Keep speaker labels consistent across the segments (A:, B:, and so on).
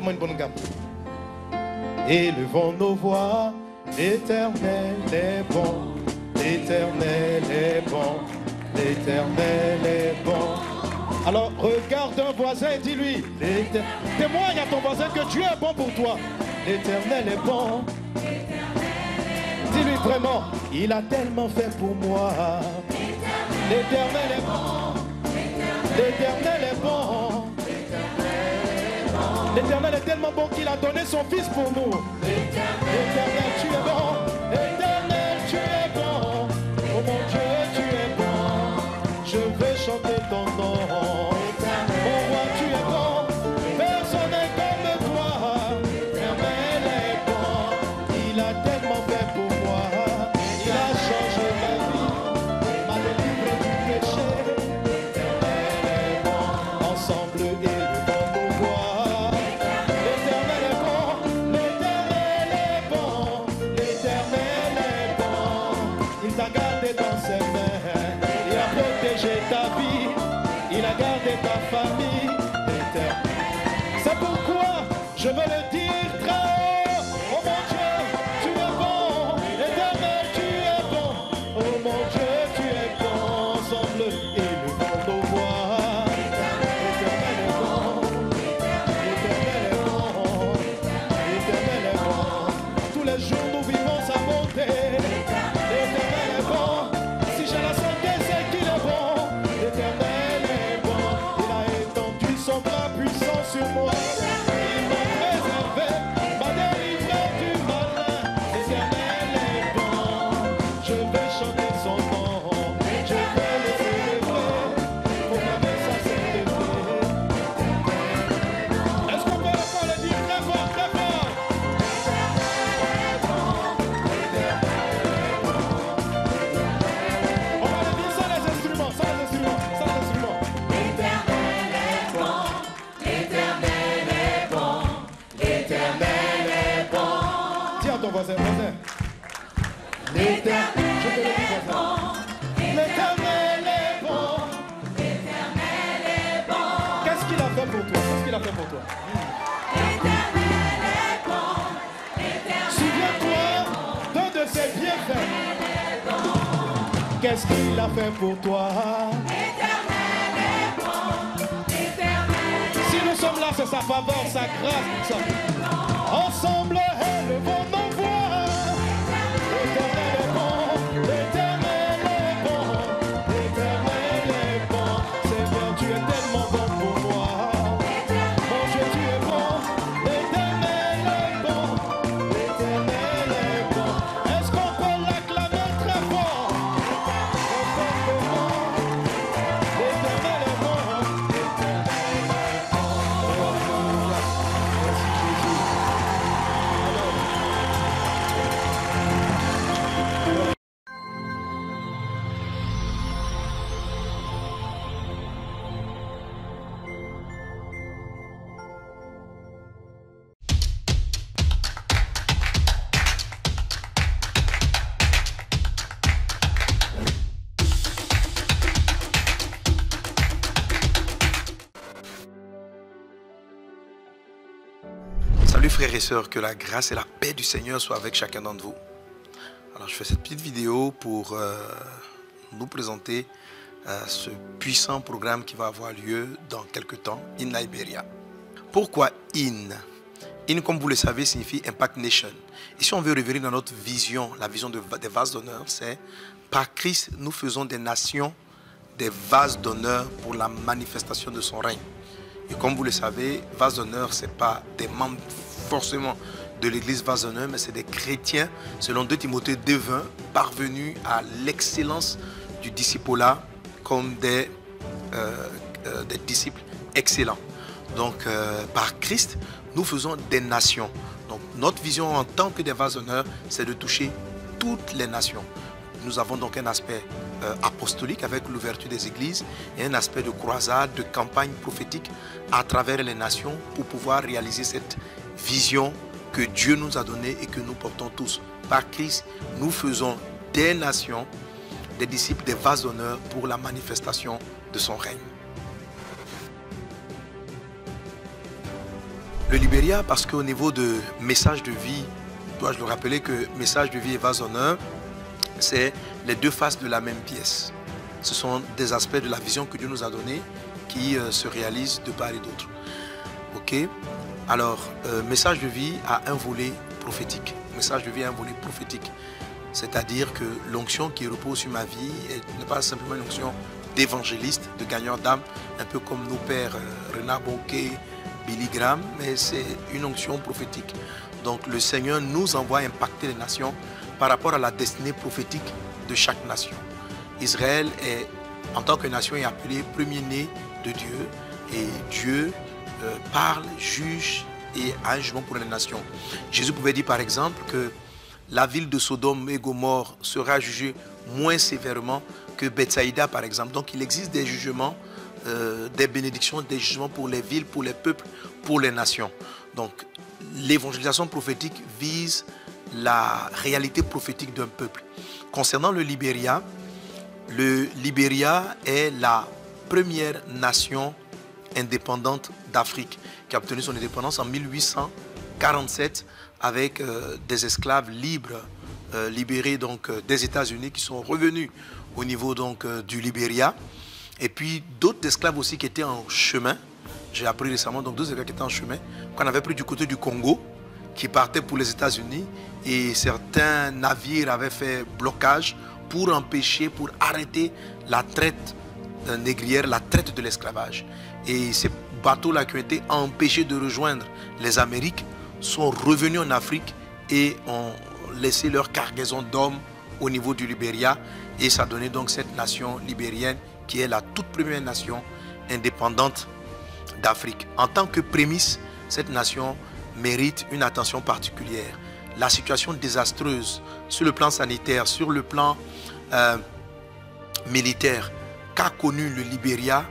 A: Chantez-moi une bonne gamme. Élevons nos voix, l'Éternel est bon, l'Éternel est bon, l'Éternel est bon. Alors regarde un voisin et dis-lui, témoigne à ton voisin que Dieu est bon pour toi. L'Éternel est bon. Dis-lui vraiment, il a tellement fait pour moi. L'Éternel est bon. L'Éternel est bon. L'Éternel est tellement bon qu'il a donné son fils pour nous. L'Éternel, tu es bon. L'Éternel, tu es bon. Oh mon Dieu, tu es bon. Je veux chanter ton nom. Mon roi, tu es bon. Personne n'est comme toi. L'Éternel est bon. Il a tellement fait pour moi. Il a changé ma vie. M'a délivré du péché. L'Éternel est bon. Ensemble, élevons nos voix. L'Éternel est bon. L'Éternel est bon. L'Éternel est bon. Il t'a gardé dans ses mains. Il a protégé ta vie. Il a gardé ta famille. C'est pourquoi je veux le dire très haut. Oh mon Dieu, tu es bon. L'Éternel, tu es bon. Oh mon Dieu, tu es bon. Ensemble, élevons nos voix. L'Éternel est bon. L'Éternel est bon. L'Éternel est bon. Tous les jours, nous vivons sa bonté. L'Éternel est bon. Si j'ai la santé, c'est qu'il est bon. L'Éternel est bon. Il a étendu son bras puissant sur moi. Il m'a préservé, m'a délivré du malin. L'Éternel est bon. Je vais chanter son nom. Je vais le célébrer. Pour m'aimer sa sainteté. Est-ce qu'on peut encore le dire très fort, très fort? On va le dire sans les instruments, sans les instruments, sans les instruments.
B: L'Éternel est bon, l'Éternel est bon, l'Éternel est bon.
A: Dis à ton voisin, voisin.
B: L'Éternel
A: Je te le dis,
B: est
A: voisin.
B: bon,
A: L'Éternel est bon.
B: l'Éternel est bon,
A: Qu'est-ce qu'il a fait pour toi? Qu'est-ce qu'il a fait pour toi?
B: l'Éternel est bon, l'Éternel
A: Souviens-toi d'un de ses bienfaits. Qu'est-ce qu'il a fait pour toi?
B: est bon, l'Éternel
A: Si nous sommes là, c'est sa faveur, sa grâce. Ensemble, élevons nos voix. L'Éternel est bon. L'Éternel est bon. L'Éternel est bon. Seigneur, tu es tellement bon pour moi. Mon Dieu, tu es bon. L'Éternel est bon. L'Éternel est bon. Est-ce qu'on peut l'acclamer très fort? L'Éternel est bon. L'Éternel est bon. Merci Jésus.
C: Salut frères et sœurs, que la grâce et la paix du Seigneur soient avec chacun d'entre vous. Alors je fais cette petite vidéo pour nous présenter ce puissant programme qui va avoir lieu dans quelques temps, in Liberia. Pourquoi IN? IN, comme vous le savez, signifie Impact Nation. Et si on veut revenir dans notre vision, la vision des vases d'honneur, c'est par Christ, nous faisons des nations des vases d'honneur pour la manifestation de son règne. Et comme vous le savez, vase d'honneur, ce n'est pas des membres forcément de l'église vase d'honneur, mais c'est des chrétiens, selon 2 Timothée 2:20, parvenus à l'excellence du discipulat comme des disciples excellents. Donc, par Christ, nous faisons des nations. Donc, notre vision en tant que des vases d'honneur, c'est de toucher toutes les nations. Nous avons donc un aspect apostolique avec l'ouverture des églises et un aspect de croisade, de campagne prophétique à travers les nations pour pouvoir réaliser cette vision que Dieu nous a donnée et que nous portons tous. Par Christ, nous faisons des nations, des disciples, des vases d'honneur pour la manifestation de son règne. Le Libéria, parce qu'au niveau de message de vie, dois-je le rappeler que message de vie et vase d'honneur, c'est les deux faces de la même pièce. Ce sont des aspects de la vision que Dieu nous a donnée qui se réalisent de part et d'autre. Ok? Alors, message de vie a un volet prophétique. Message de vie a un volet prophétique. C'est-à-dire que l'onction qui repose sur ma vie n'est pas simplement une onction d'évangéliste, de gagneur d'âme, un peu comme nos pères Renard Bonquet, Billy Graham, mais c'est une onction prophétique. Donc le Seigneur nous envoie impacter les nations par rapport à la destinée prophétique de chaque nation. Israël est, en tant que nation, est appelé premier-né de Dieu, et Dieu parle, juge et a un jugement pour les nations. Jésus pouvait dire par exemple que la ville de Sodome et Gomorrhe sera jugée moins sévèrement que Bethsaïda par exemple. Donc il existe des jugements, des bénédictions, des jugements pour les villes, pour les peuples, pour les nations. Donc l'évangélisation prophétique vise la réalité prophétique d'un peuple. Concernant le Libéria est la première nation indépendante d'Afrique qui a obtenu son indépendance en 1847 avec des esclaves libres libérés donc, des États-Unis qui sont revenus au niveau donc, du Libéria. Et puis d'autres esclaves aussi qui étaient en chemin. J'ai appris récemment donc 2 esclaves qui étaient en chemin qu'on avait pris du côté du Congo qui partaient pour les États-Unis et certains navires avaient fait blocage pour empêcher, pour arrêter la traite négrière, la traite de l'esclavage. Et ces bateaux-là qui ont été empêchés de rejoindre les Amériques sont revenus en Afrique et ont laissé leur cargaison d'hommes au niveau du Libéria. Et ça a donné donc cette nation libérienne qui est la toute première nation indépendante d'Afrique. En tant que prémisse, cette nation mérite une attention particulière. La situation désastreuse sur le plan sanitaire, sur le plan militaire qu'a connu le Libéria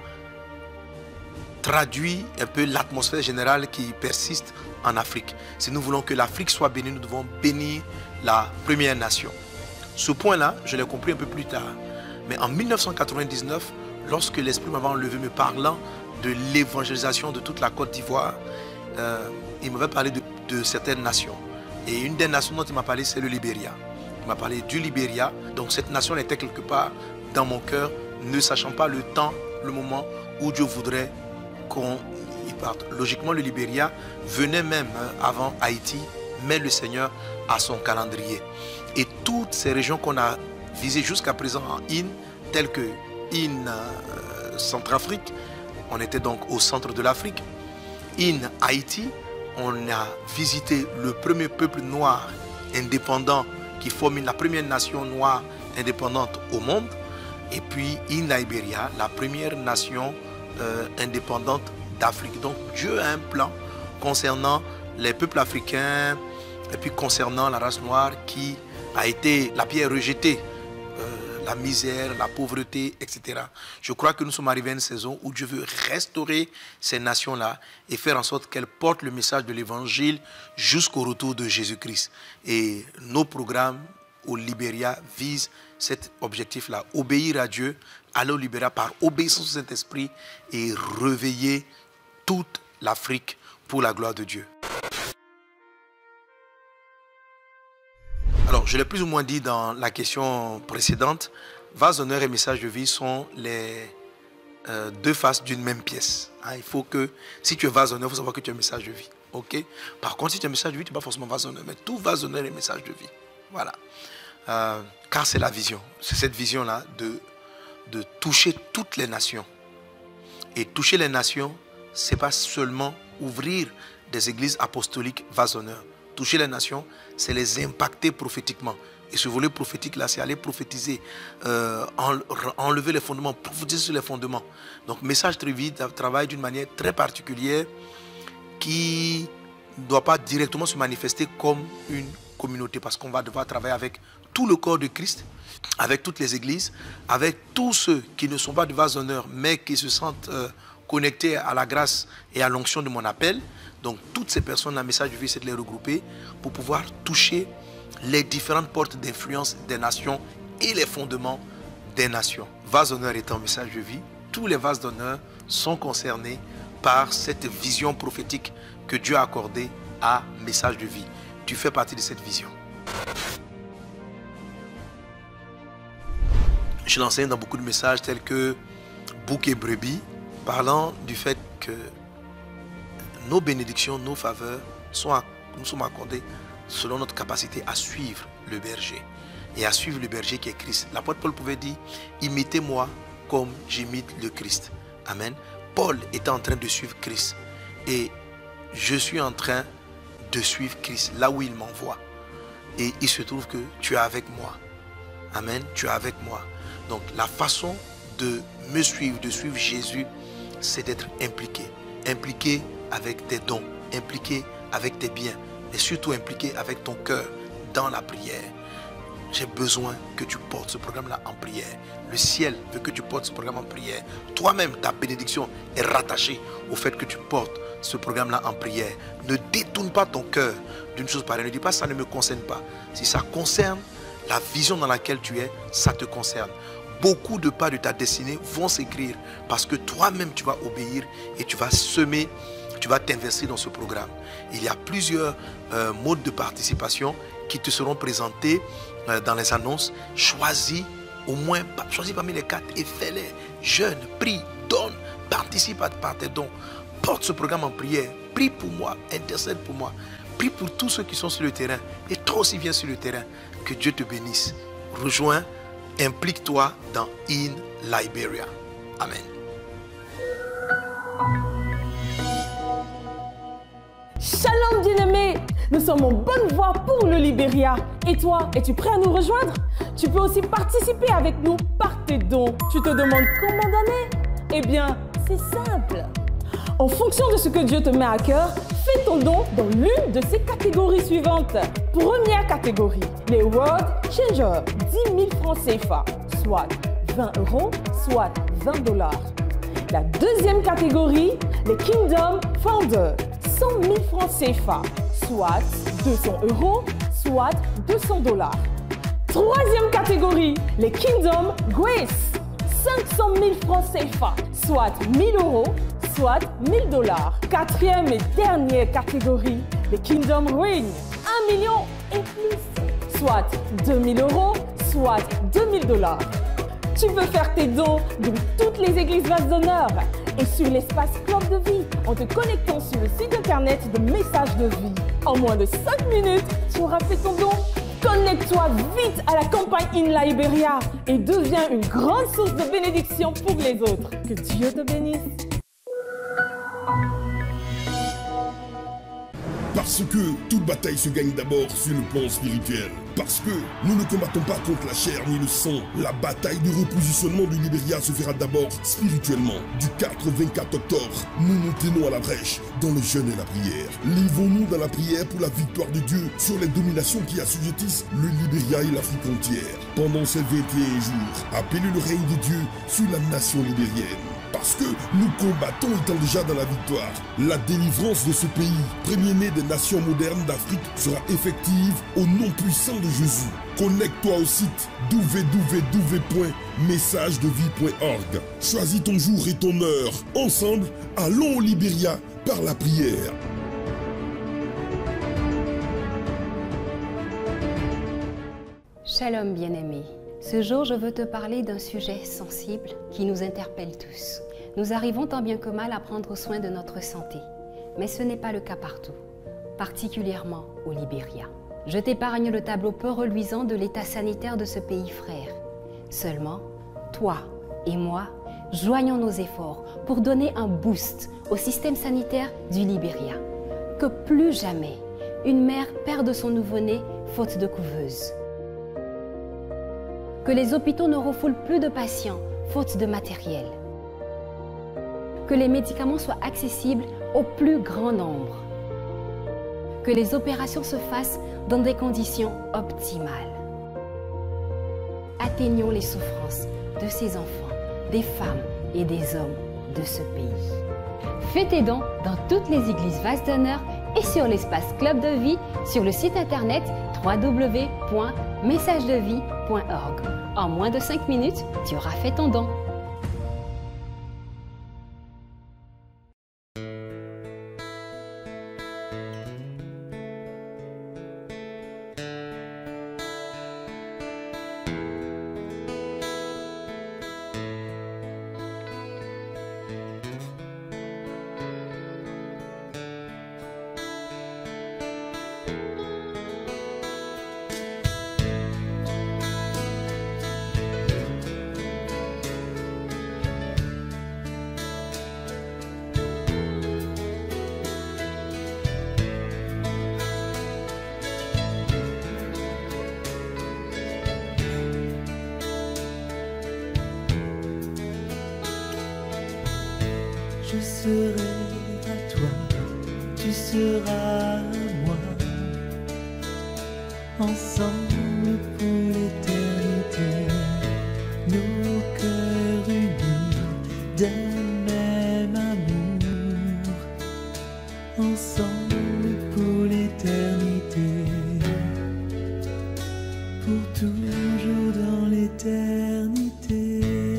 C: traduit un peu l'atmosphère générale qui persiste en Afrique. Si nous voulons que l'Afrique soit bénie, nous devons bénir la première nation. Ce point-là, je l'ai compris un peu plus tard. Mais en 1999, lorsque l'Esprit m'avait enlevé me parlant de l'évangélisation de toute la Côte d'Ivoire, il m'avait parlé de certaines nations. Et une des nations dont il m'a parlé, c'est le Libéria. Il m'a parlé du Libéria. Donc cette nation était quelque part dans mon cœur, ne sachant pas le temps, le moment où Dieu voudrait qu'on y parte. Logiquement, le Libéria venait même avant Haïti, mais le Seigneur a son calendrier. Et toutes ces régions qu'on a visées jusqu'à présent en IN, telles que IN Centrafrique, on était donc au centre de l'Afrique. IN Haïti, on a visité le premier peuple noir indépendant qui forme la première nation noire indépendante au monde. Et puis IN Libéria, la première nation indépendante d'Afrique. Donc Dieu a un plan concernant les peuples africains et puis concernant la race noire qui a été la pierre rejetée, la misère, la pauvreté, etc. Je crois que nous sommes arrivés à une saison où Dieu veut restaurer ces nations-là et faire en sorte qu'elles portent le message de l'Évangile jusqu'au retour de Jésus-Christ. Et nos programmes au Libéria visent cet objectif-là, obéir à Dieu, aller au Libéria par obéissance au Saint-Esprit et réveiller toute l'Afrique pour la gloire de Dieu. Alors, je l'ai plus ou moins dit dans la question précédente, vase d'honneur et message de vie sont les deux faces d'une même pièce. Il faut que, si tu es vase d'honneur, il faut savoir que tu es un message de vie. Okay? Par contre, si tu es un message de vie, tu n'es pas forcément vase d'honneur, mais tout vase d'honneur est message de vie. Voilà. Car c'est la vision. C'est cette vision-là de toucher toutes les nations. Et toucher les nations, ce n'est pas seulement ouvrir des églises apostoliques vase d'honneur. Toucher les nations, c'est les impacter prophétiquement. Et ce volet prophétique-là, c'est aller prophétiser, enlever les fondements, prophétiser sur les fondements. Donc, message très vite travaille d'une manière très particulière qui ne doit pas directement se manifester comme une communauté, parce qu'on va devoir travailler avec tout le corps de Christ, avec toutes les églises, avec tous ceux qui ne sont pas de vase d'honneur, mais qui se sentent connectés à la grâce et à l'onction de mon appel. Donc toutes ces personnes, un message de vie, c'est de les regrouper pour pouvoir toucher les différentes portes d'influence des nations et les fondements des nations. Vase d'honneur étant message de vie, tous les vases d'honneur sont concernés par cette vision prophétique que Dieu a accordée à Message de Vie. Tu fais partie de cette vision. Je l'enseigne dans beaucoup de messages tels que Bouc et brebis, parlant du fait que nos bénédictions, nos faveurs nous sommes accordées selon notre capacité à suivre le berger. Et à suivre le berger qui est Christ. L'apôtre Paul pouvait dire, imitez-moi comme j'imite le Christ. Amen. Paul était en train de suivre Christ. Et je suis en train de suivre Christ là où il m'envoie. Et il se trouve que tu es avec moi. Amen. Tu es avec moi. Donc la façon de me suivre, de suivre Jésus, c'est d'être impliqué. Impliqué avec tes dons, impliqué avec tes biens, mais surtout impliqué avec ton cœur dans la prière. J'ai besoin que tu portes ce programme-là en prière. Le ciel veut que tu portes ce programme en prière. Toi-même, ta bénédiction est rattachée au fait que tu portes ce programme-là en prière. Ne détourne pas ton cœur d'une chose pareille. Ne dis pas ça ne me concerne pas. Si ça concerne la vision dans laquelle tu es, ça te concerne. Beaucoup de pas de ta destinée vont s'écrire parce que toi-même tu vas obéir et tu vas semer, tu vas t'investir dans ce programme. Il y a plusieurs modes de participation qui te seront présentés dans les annonces. Choisis parmi les 4 et fais-les. Jeûne, prie, donne, participe par tes dons. Porte ce programme en prière. Prie pour moi, intercède pour moi. Prie pour tous ceux qui sont sur le terrain. Et toi aussi viens sur le terrain. Que Dieu te bénisse. Rejoins, implique-toi dans In Liberia. Amen.
D: Shalom bien-aimé, nous sommes en bonne voie pour le Libéria. Et toi, es-tu prêt à nous rejoindre? Tu peux aussi participer avec nous par tes dons. Tu te demandes comment donner? Eh bien, c'est simple. En fonction de ce que Dieu te met à cœur, fais ton don dans l'une de ces catégories suivantes. Première catégorie, les World Changers, 10 000 francs CFA, soit 20 €, soit 20 $. La deuxième catégorie, les Kingdom Founders, 100 000 francs CFA, soit 200 €, soit 200 $. Troisième catégorie, les Kingdom Grace, 500 000 francs CFA, soit 1 000 €, soit 1 000 $. Quatrième et dernière catégorie, les Kingdom Ring, 1 million et plus, soit 2 000 €, soit 2 000 $. Tu peux faire tes dons dans toutes les églises Vase d'honneur et sur l'espace Club de Vie en te connectant sur le site internet de Message de Vie. En moins de 5 minutes, tu auras fait ton don. Connecte-toi vite à la campagne In Liberia et deviens une grande source de bénédiction pour les autres. Que Dieu te bénisse.
E: Parce que toute bataille se gagne d'abord sur le plan spirituel. Parce que nous ne combattons pas contre la chair ni le sang. La bataille de repositionnement du Libéria se fera d'abord spirituellement. Du 4 au 24 octobre, nous nous tenons à la brèche dans le jeûne et la prière. Livrons-nous dans la prière pour la victoire de Dieu sur les dominations qui assujettissent le Libéria et l'Afrique entière. Pendant ces 21 jours, appelez le règne de Dieu sur la nation libérienne. Parce que nous combattons étant déjà dans la victoire. La délivrance de ce pays, premier-né des nations modernes d'Afrique, sera effective au nom puissant de Jésus. Connecte-toi au site www.messagedevie.org. Choisis ton jour et ton heure. Ensemble, allons au Libéria par la prière.
F: Shalom bien-aimés. Ce jour, je veux te parler d'un sujet sensible qui nous interpelle tous. Nous arrivons tant bien que mal à prendre soin de notre santé. Mais ce n'est pas le cas partout, particulièrement au Libéria. Je t'épargne le tableau peu reluisant de l'état sanitaire de ce pays frère. Seulement, toi et moi, joignons nos efforts pour donner un boost au système sanitaire du Libéria. Que plus jamais, une mère perde son nouveau-né faute de couveuse. Que les hôpitaux ne refoulent plus de patients, faute de matériel. Que les médicaments soient accessibles au plus grand nombre. Que les opérations se fassent dans des conditions optimales. Atteignons les souffrances de ces enfants, des femmes et des hommes de ce pays. Fais tes dons dans toutes les églises Vase d'honneur et sur l'espace Club de Vie sur le site internet www.messagedevie.org. En moins de 5 minutes, tu auras fait ton don.
G: serai à toi, tu seras à moi, ensemble pour l'éternité, nos cœurs unis d'un même amour, ensemble pour l'éternité, pour toujours dans l'éternité.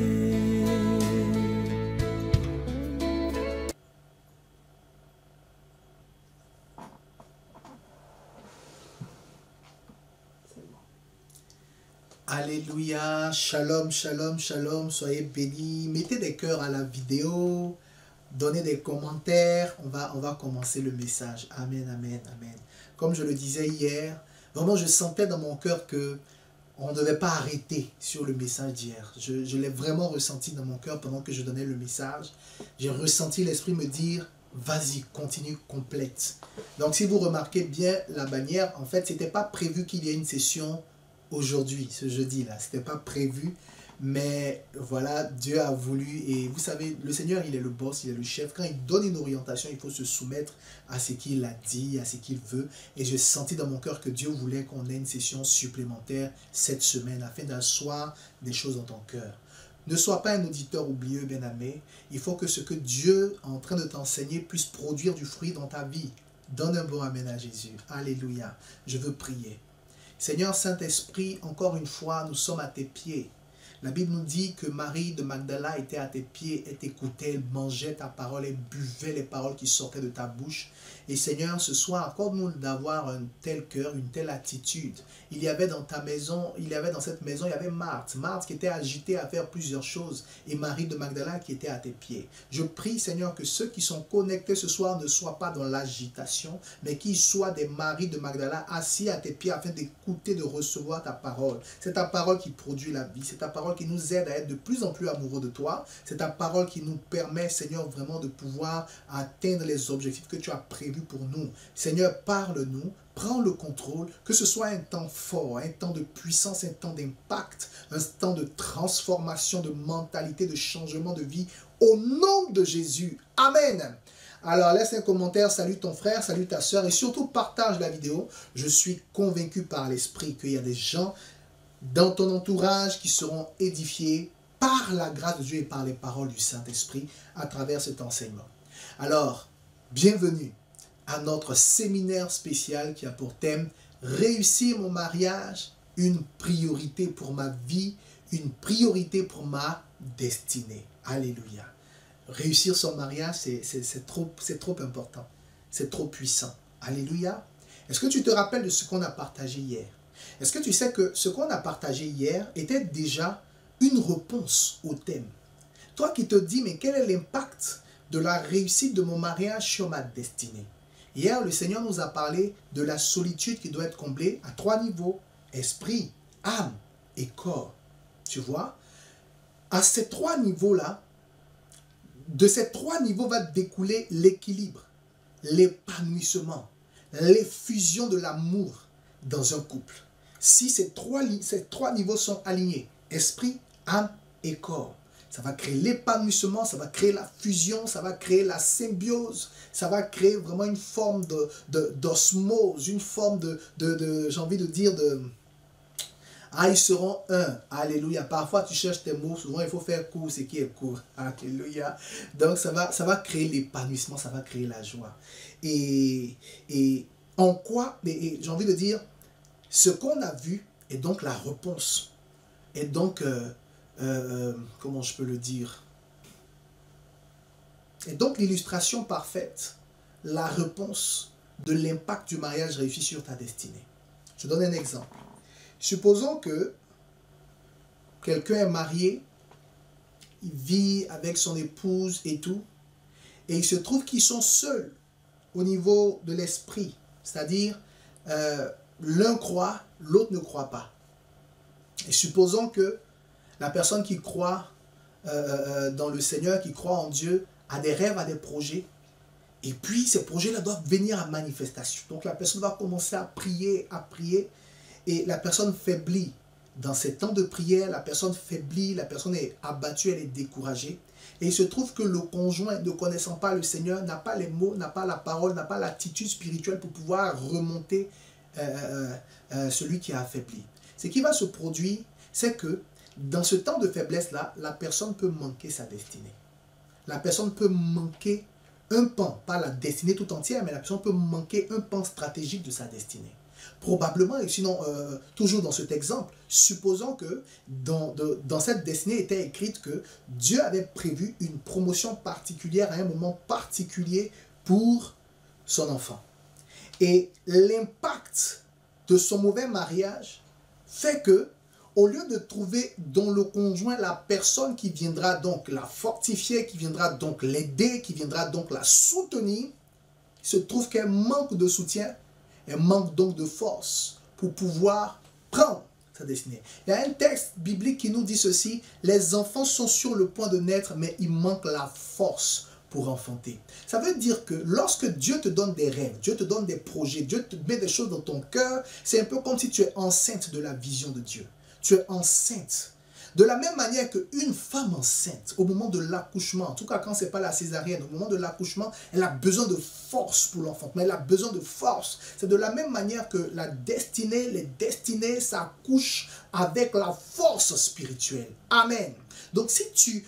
H: Alléluia, shalom, shalom, shalom, soyez bénis. Mettez des cœurs à la vidéo, donnez des commentaires. On va commencer le message. Amen, amen, amen. Comme je le disais hier, vraiment je sentais dans mon cœur que on ne devait pas arrêter sur le message d'hier. Je l'ai vraiment ressenti dans mon cœur pendant que je donnais le message. J'ai ressenti l'esprit me dire, vas-y, continue, complète. Donc si vous remarquez bien la bannière, en fait, ce n'était pas prévu qu'il y ait une session aujourd'hui, ce jeudi-là. Ce n'était pas prévu, mais voilà, Dieu a voulu. Et vous savez, le Seigneur, il est le boss, il est le chef. Quand il donne une orientation, il faut se soumettre à ce qu'il a dit, à ce qu'il veut. Et j'ai senti dans mon cœur que Dieu voulait qu'on ait une session supplémentaire cette semaine, afin d'asseoir des choses dans ton cœur. Ne sois pas un auditeur oublieux, bien-aimé. Il faut que ce que Dieu est en train de t'enseigner puisse produire du fruit dans ta vie. Donne un bon amen à Jésus. Alléluia. Je veux prier. Seigneur Saint-Esprit, encore une fois, nous sommes à tes pieds. La Bible nous dit que Marie de Magdala était à tes pieds, elle t'écoutait, elle mangeait ta parole, elle buvait les paroles qui sortaient de ta bouche. Et Seigneur, ce soir, accorde-nous d'avoir un tel cœur, une telle attitude. Il y avait dans ta maison, dans cette maison, il y avait Marthe. Marthe qui était agitée à faire plusieurs choses. Et Marie de Magdala qui était à tes pieds. Je prie, Seigneur, que ceux qui sont connectés ce soir ne soient pas dans l'agitation, mais qu'ils soient des Marie de Magdala assis à tes pieds afin d'écouter, de recevoir ta parole. C'est ta parole qui produit la vie. C'est ta parole qui nous aide à être de plus en plus amoureux de toi. C'est ta parole qui nous permet, Seigneur, vraiment de pouvoir atteindre les objectifs que tu as prévus pour nous. Seigneur, parle-nous, prends le contrôle, que ce soit un temps fort, un temps de puissance, un temps d'impact, un temps de transformation, de mentalité, de changement de vie, au nom de Jésus. Amen. Alors, laisse un commentaire, salue ton frère, salue ta soeur et surtout partage la vidéo. Je suis convaincu par l'Esprit qu'il y a des gens dans ton entourage qui seront édifiés par la grâce de Dieu et par les paroles du Saint-Esprit à travers cet enseignement. Alors, bienvenue à notre séminaire spécial qui a pour thème « Réussir mon mariage, une priorité pour ma vie, une priorité pour ma destinée. » Alléluia. Réussir son mariage, c'est trop important. C'est trop puissant. Alléluia. Est-ce que tu te rappelles de ce qu'on a partagé hier? Est-ce que tu sais que ce qu'on a partagé hier était déjà une réponse au thème? Toi qui te dis, mais quel est l'impact de la réussite de mon mariage sur ma destinée? Hier, le Seigneur nous a parlé de la solitude qui doit être comblée à 3 niveaux. Esprit, âme et corps. Tu vois? À ces 3 niveaux-là, de ces 3 niveaux va découler l'équilibre, l'épanouissement, l'effusion de l'amour dans un couple. Si ces trois niveaux sont alignés, esprit, âme et corps, ça va créer l'épanouissement, ça va créer la fusion, ça va créer la symbiose, ça va créer vraiment une forme d'osmose, une forme j'ai envie de dire, ah, ils seront un. Alléluia. Parfois, tu cherches tes mots. Souvent, il faut faire court ce qui est court. Alléluia. Donc, ça va créer l'épanouissement. Ça va créer la joie. Et en quoi, j'ai envie de dire, ce qu'on a vu est donc la réponse. Et donc, comment je peux le dire? Et donc, l'illustration parfaite, la réponse de l'impact du mariage réussi sur ta destinée. Je donne un exemple. Supposons que quelqu'un est marié, il vit avec son épouse et tout, et il se trouve qu'ils sont seuls au niveau de l'esprit. C'est-à-dire, l'un croit, l'autre ne croit pas. Et supposons que la personne qui croit dans le Seigneur, qui croit en Dieu, a des rêves, a des projets, et puis ces projets-là doivent venir à manifestation. Donc la personne va commencer à prier, et la personne faiblit. dans ces temps de prière, la personne faiblit, la personne est abattue, elle est découragée. Et il se trouve que le conjoint, ne connaissant pas le Seigneur, n'a pas les mots, n'a pas la parole, n'a pas l'attitude spirituelle pour pouvoir remonter celui qui a affaibli. Ce qui va se produire, c'est que dans ce temps de faiblesse-là, la personne peut manquer sa destinée. La personne peut manquer un pan, pas la destinée tout entière, mais la personne peut manquer un pan stratégique de sa destinée. Probablement, et sinon, toujours dans cet exemple, supposons que dans cette destinée était écrite que Dieu avait prévu une promotion particulière à un moment particulier pour son enfant. Et l'impact de son mauvais mariage fait que, au lieu de trouver dans le conjoint la personne qui viendra donc la fortifier, qui viendra donc l'aider, qui viendra donc la soutenir, il se trouve qu'elle manque de soutien, elle manque donc de force pour pouvoir prendre sa destinée. Il y a un texte biblique qui nous dit ceci: les enfants sont sur le point de naître, mais il manque la force pour enfanter. Ça veut dire que lorsque Dieu te donne des rêves, Dieu te donne des projets, Dieu te met des choses dans ton cœur, c'est un peu comme si tu es enceinte de la vision de Dieu. Tu es enceinte. De la même manière qu'une femme enceinte, au moment de l'accouchement, en tout cas quand ce n'est pas la césarienne, au moment de l'accouchement, elle a besoin de force pour l'enfantement. Elle a besoin de force. C'est de la même manière que la destinée, les destinées s'accouchent avec la force spirituelle. Amen. Donc si tu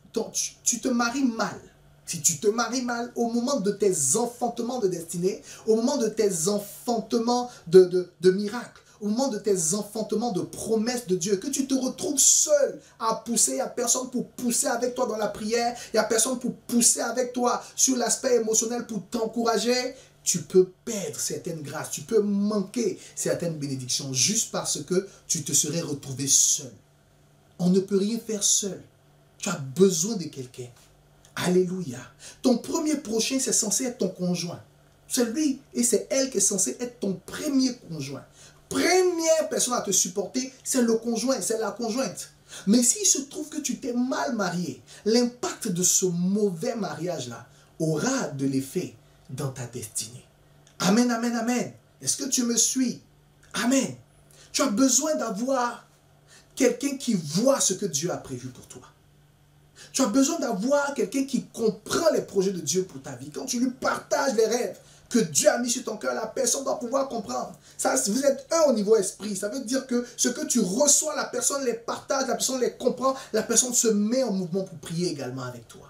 H: te maries mal, si tu te maries mal, au moment de tes enfantements de destinée, au moment de tes enfantements de miracles, au moment de tes enfantements de promesses de Dieu, que tu te retrouves seul à pousser, il n'y a personne pour pousser avec toi dans la prière, il n'y a personne pour pousser avec toi sur l'aspect émotionnel pour t'encourager, tu peux perdre certaines grâces, tu peux manquer certaines bénédictions juste parce que tu te serais retrouvé seul. On ne peut rien faire seul. Tu as besoin de quelqu'un. Alléluia. Ton premier prochain, c'est censé être ton conjoint. C'est lui et c'est elle qui est censée être ton premier conjoint. Première personne à te supporter, c'est le conjoint, c'est la conjointe. Mais s'il se trouve que tu t'es mal marié, l'impact de ce mauvais mariage-là aura de l'effet dans ta destinée. Amen, amen, amen. Est-ce que tu me suis? Amen. Tu as besoin d'avoir quelqu'un qui voit ce que Dieu a prévu pour toi. Tu as besoin d'avoir quelqu'un qui comprend les projets de Dieu pour ta vie. Quand tu lui partages les rêves que Dieu a mis sur ton cœur, la personne doit pouvoir comprendre. Ça, vous êtes un au niveau esprit. Ça veut dire que ce que tu reçois, la personne les partage, la personne les comprend, la personne se met en mouvement pour prier également avec toi.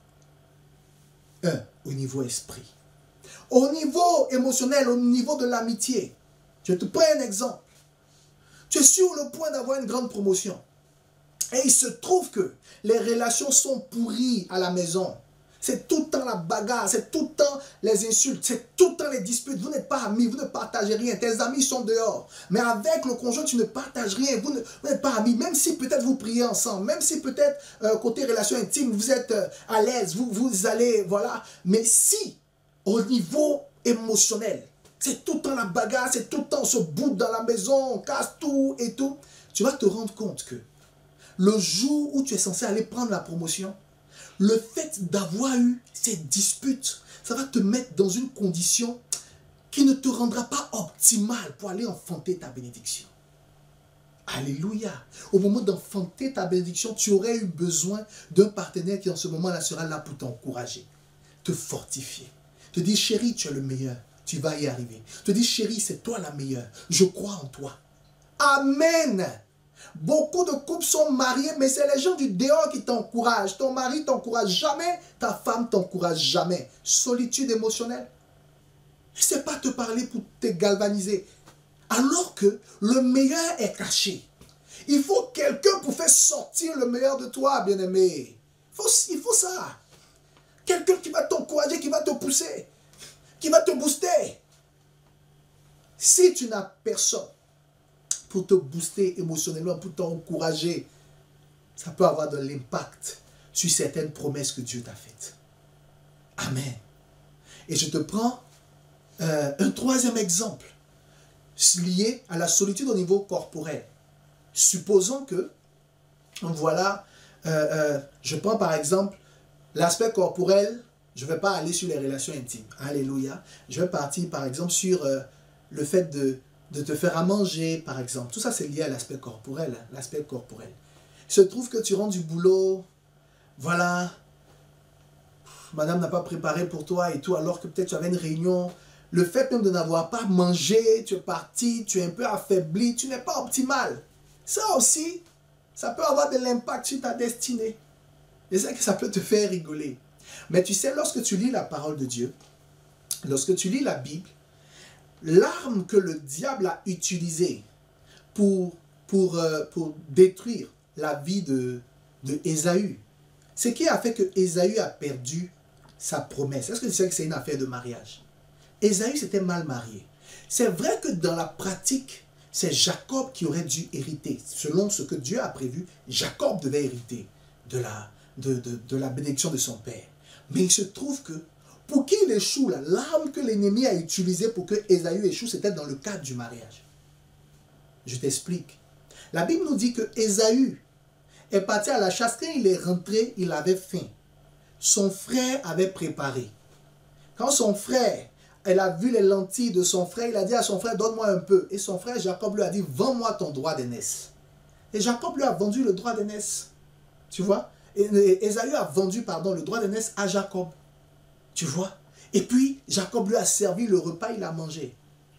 H: Un, au niveau esprit. Au niveau émotionnel, au niveau de l'amitié. Je te prends un exemple. Tu es sur le point d'avoir une grande promotion. Et il se trouve que les relations sont pourries à la maison. C'est tout le temps la bagarre, c'est tout le temps les insultes, c'est tout le temps les disputes. Vous n'êtes pas amis, vous ne partagez rien. Tes amis sont dehors. Mais avec le conjoint, tu ne partages rien. Vous n'êtes pas amis. Même si peut-être vous priez ensemble, même si peut-être côté relation intime, vous êtes à l'aise, vous allez, voilà. Mais si, au niveau émotionnel, c'est tout le temps la bagarre, c'est tout le temps on se boude dans la maison, on casse tout et tout, tu vas te rendre compte que le jour où tu es censé aller prendre la promotion, le fait d'avoir eu ces disputes, ça va te mettre dans une condition qui ne te rendra pas optimale pour aller enfanter ta bénédiction. Alléluia. Au moment d'enfanter ta bénédiction, tu aurais eu besoin d'un partenaire qui en ce moment-là sera là pour t'encourager, te fortifier, te dire chérie, tu es le meilleur, tu vas y arriver. Te dire chérie, c'est toi la meilleure, je crois en toi. Amen. Beaucoup de couples sont mariés, mais c'est les gens du dehors qui t'encouragent. Ton mari t'encourage jamais, ta femme t'encourage jamais. Solitude émotionnelle. Il ne sait pas te parler pour te galvaniser. Alors que le meilleur est caché. Il faut quelqu'un pour faire sortir le meilleur de toi, bien-aimé. Il faut ça. Quelqu'un qui va t'encourager, qui va te pousser, qui va te booster. Si tu n'as personne pour te booster émotionnellement, pour t'encourager, ça peut avoir de l'impact sur certaines promesses que Dieu t'a faites. Amen. Et je te prends un troisième exemple lié à la solitude au niveau corporel. Supposons que, voilà, je prends par exemple l'aspect corporel, je ne vais pas aller sur les relations intimes. Alléluia. Je vais partir par exemple sur le fait de te faire à manger, par exemple. Tout ça, c'est lié à l'aspect corporel. Hein, l'aspect corporel. Il se trouve que tu rentres du boulot, voilà, madame n'a pas préparé pour toi et tout, alors que peut-être tu avais une réunion. Le fait même de n'avoir pas mangé, tu es parti, tu es un peu affaibli, tu n'es pas optimal. Ça aussi, ça peut avoir de l'impact sur ta destinée. Et c'est que ça peut te faire rigoler. Mais tu sais, lorsque tu lis la parole de Dieu, lorsque tu lis la Bible, l'arme que le diable a utilisée pour détruire la vie de Ésaü, ce qui a fait que Ésaü a perdu sa promesse. Est-ce que tu sais que c'est une affaire de mariage? Ésaü s'était mal marié. C'est vrai que dans la pratique, c'est Jacob qui aurait dû hériter. Selon ce que Dieu a prévu, Jacob devait hériter de la bénédiction de son père. Mais il se trouve que pour qu'il échoue, l'arme que l'ennemi a utilisée pour que Ésaü échoue, c'était dans le cadre du mariage. Je t'explique. La Bible nous dit que Ésaü est parti à la chasse. Quand il est rentré, il avait faim. Son frère avait préparé. Quand son frère, elle a vu les lentilles de son frère, il a dit à son frère, donne-moi un peu. Et son frère Jacob lui a dit, vends-moi ton droit d'aînesse. Et Jacob lui a vendu le droit d'aînesse. Tu vois? Et Ésaü a vendu, le droit d'aînesse à Jacob. Tu vois? Et puis, Jacob lui a servi le repas, il a mangé.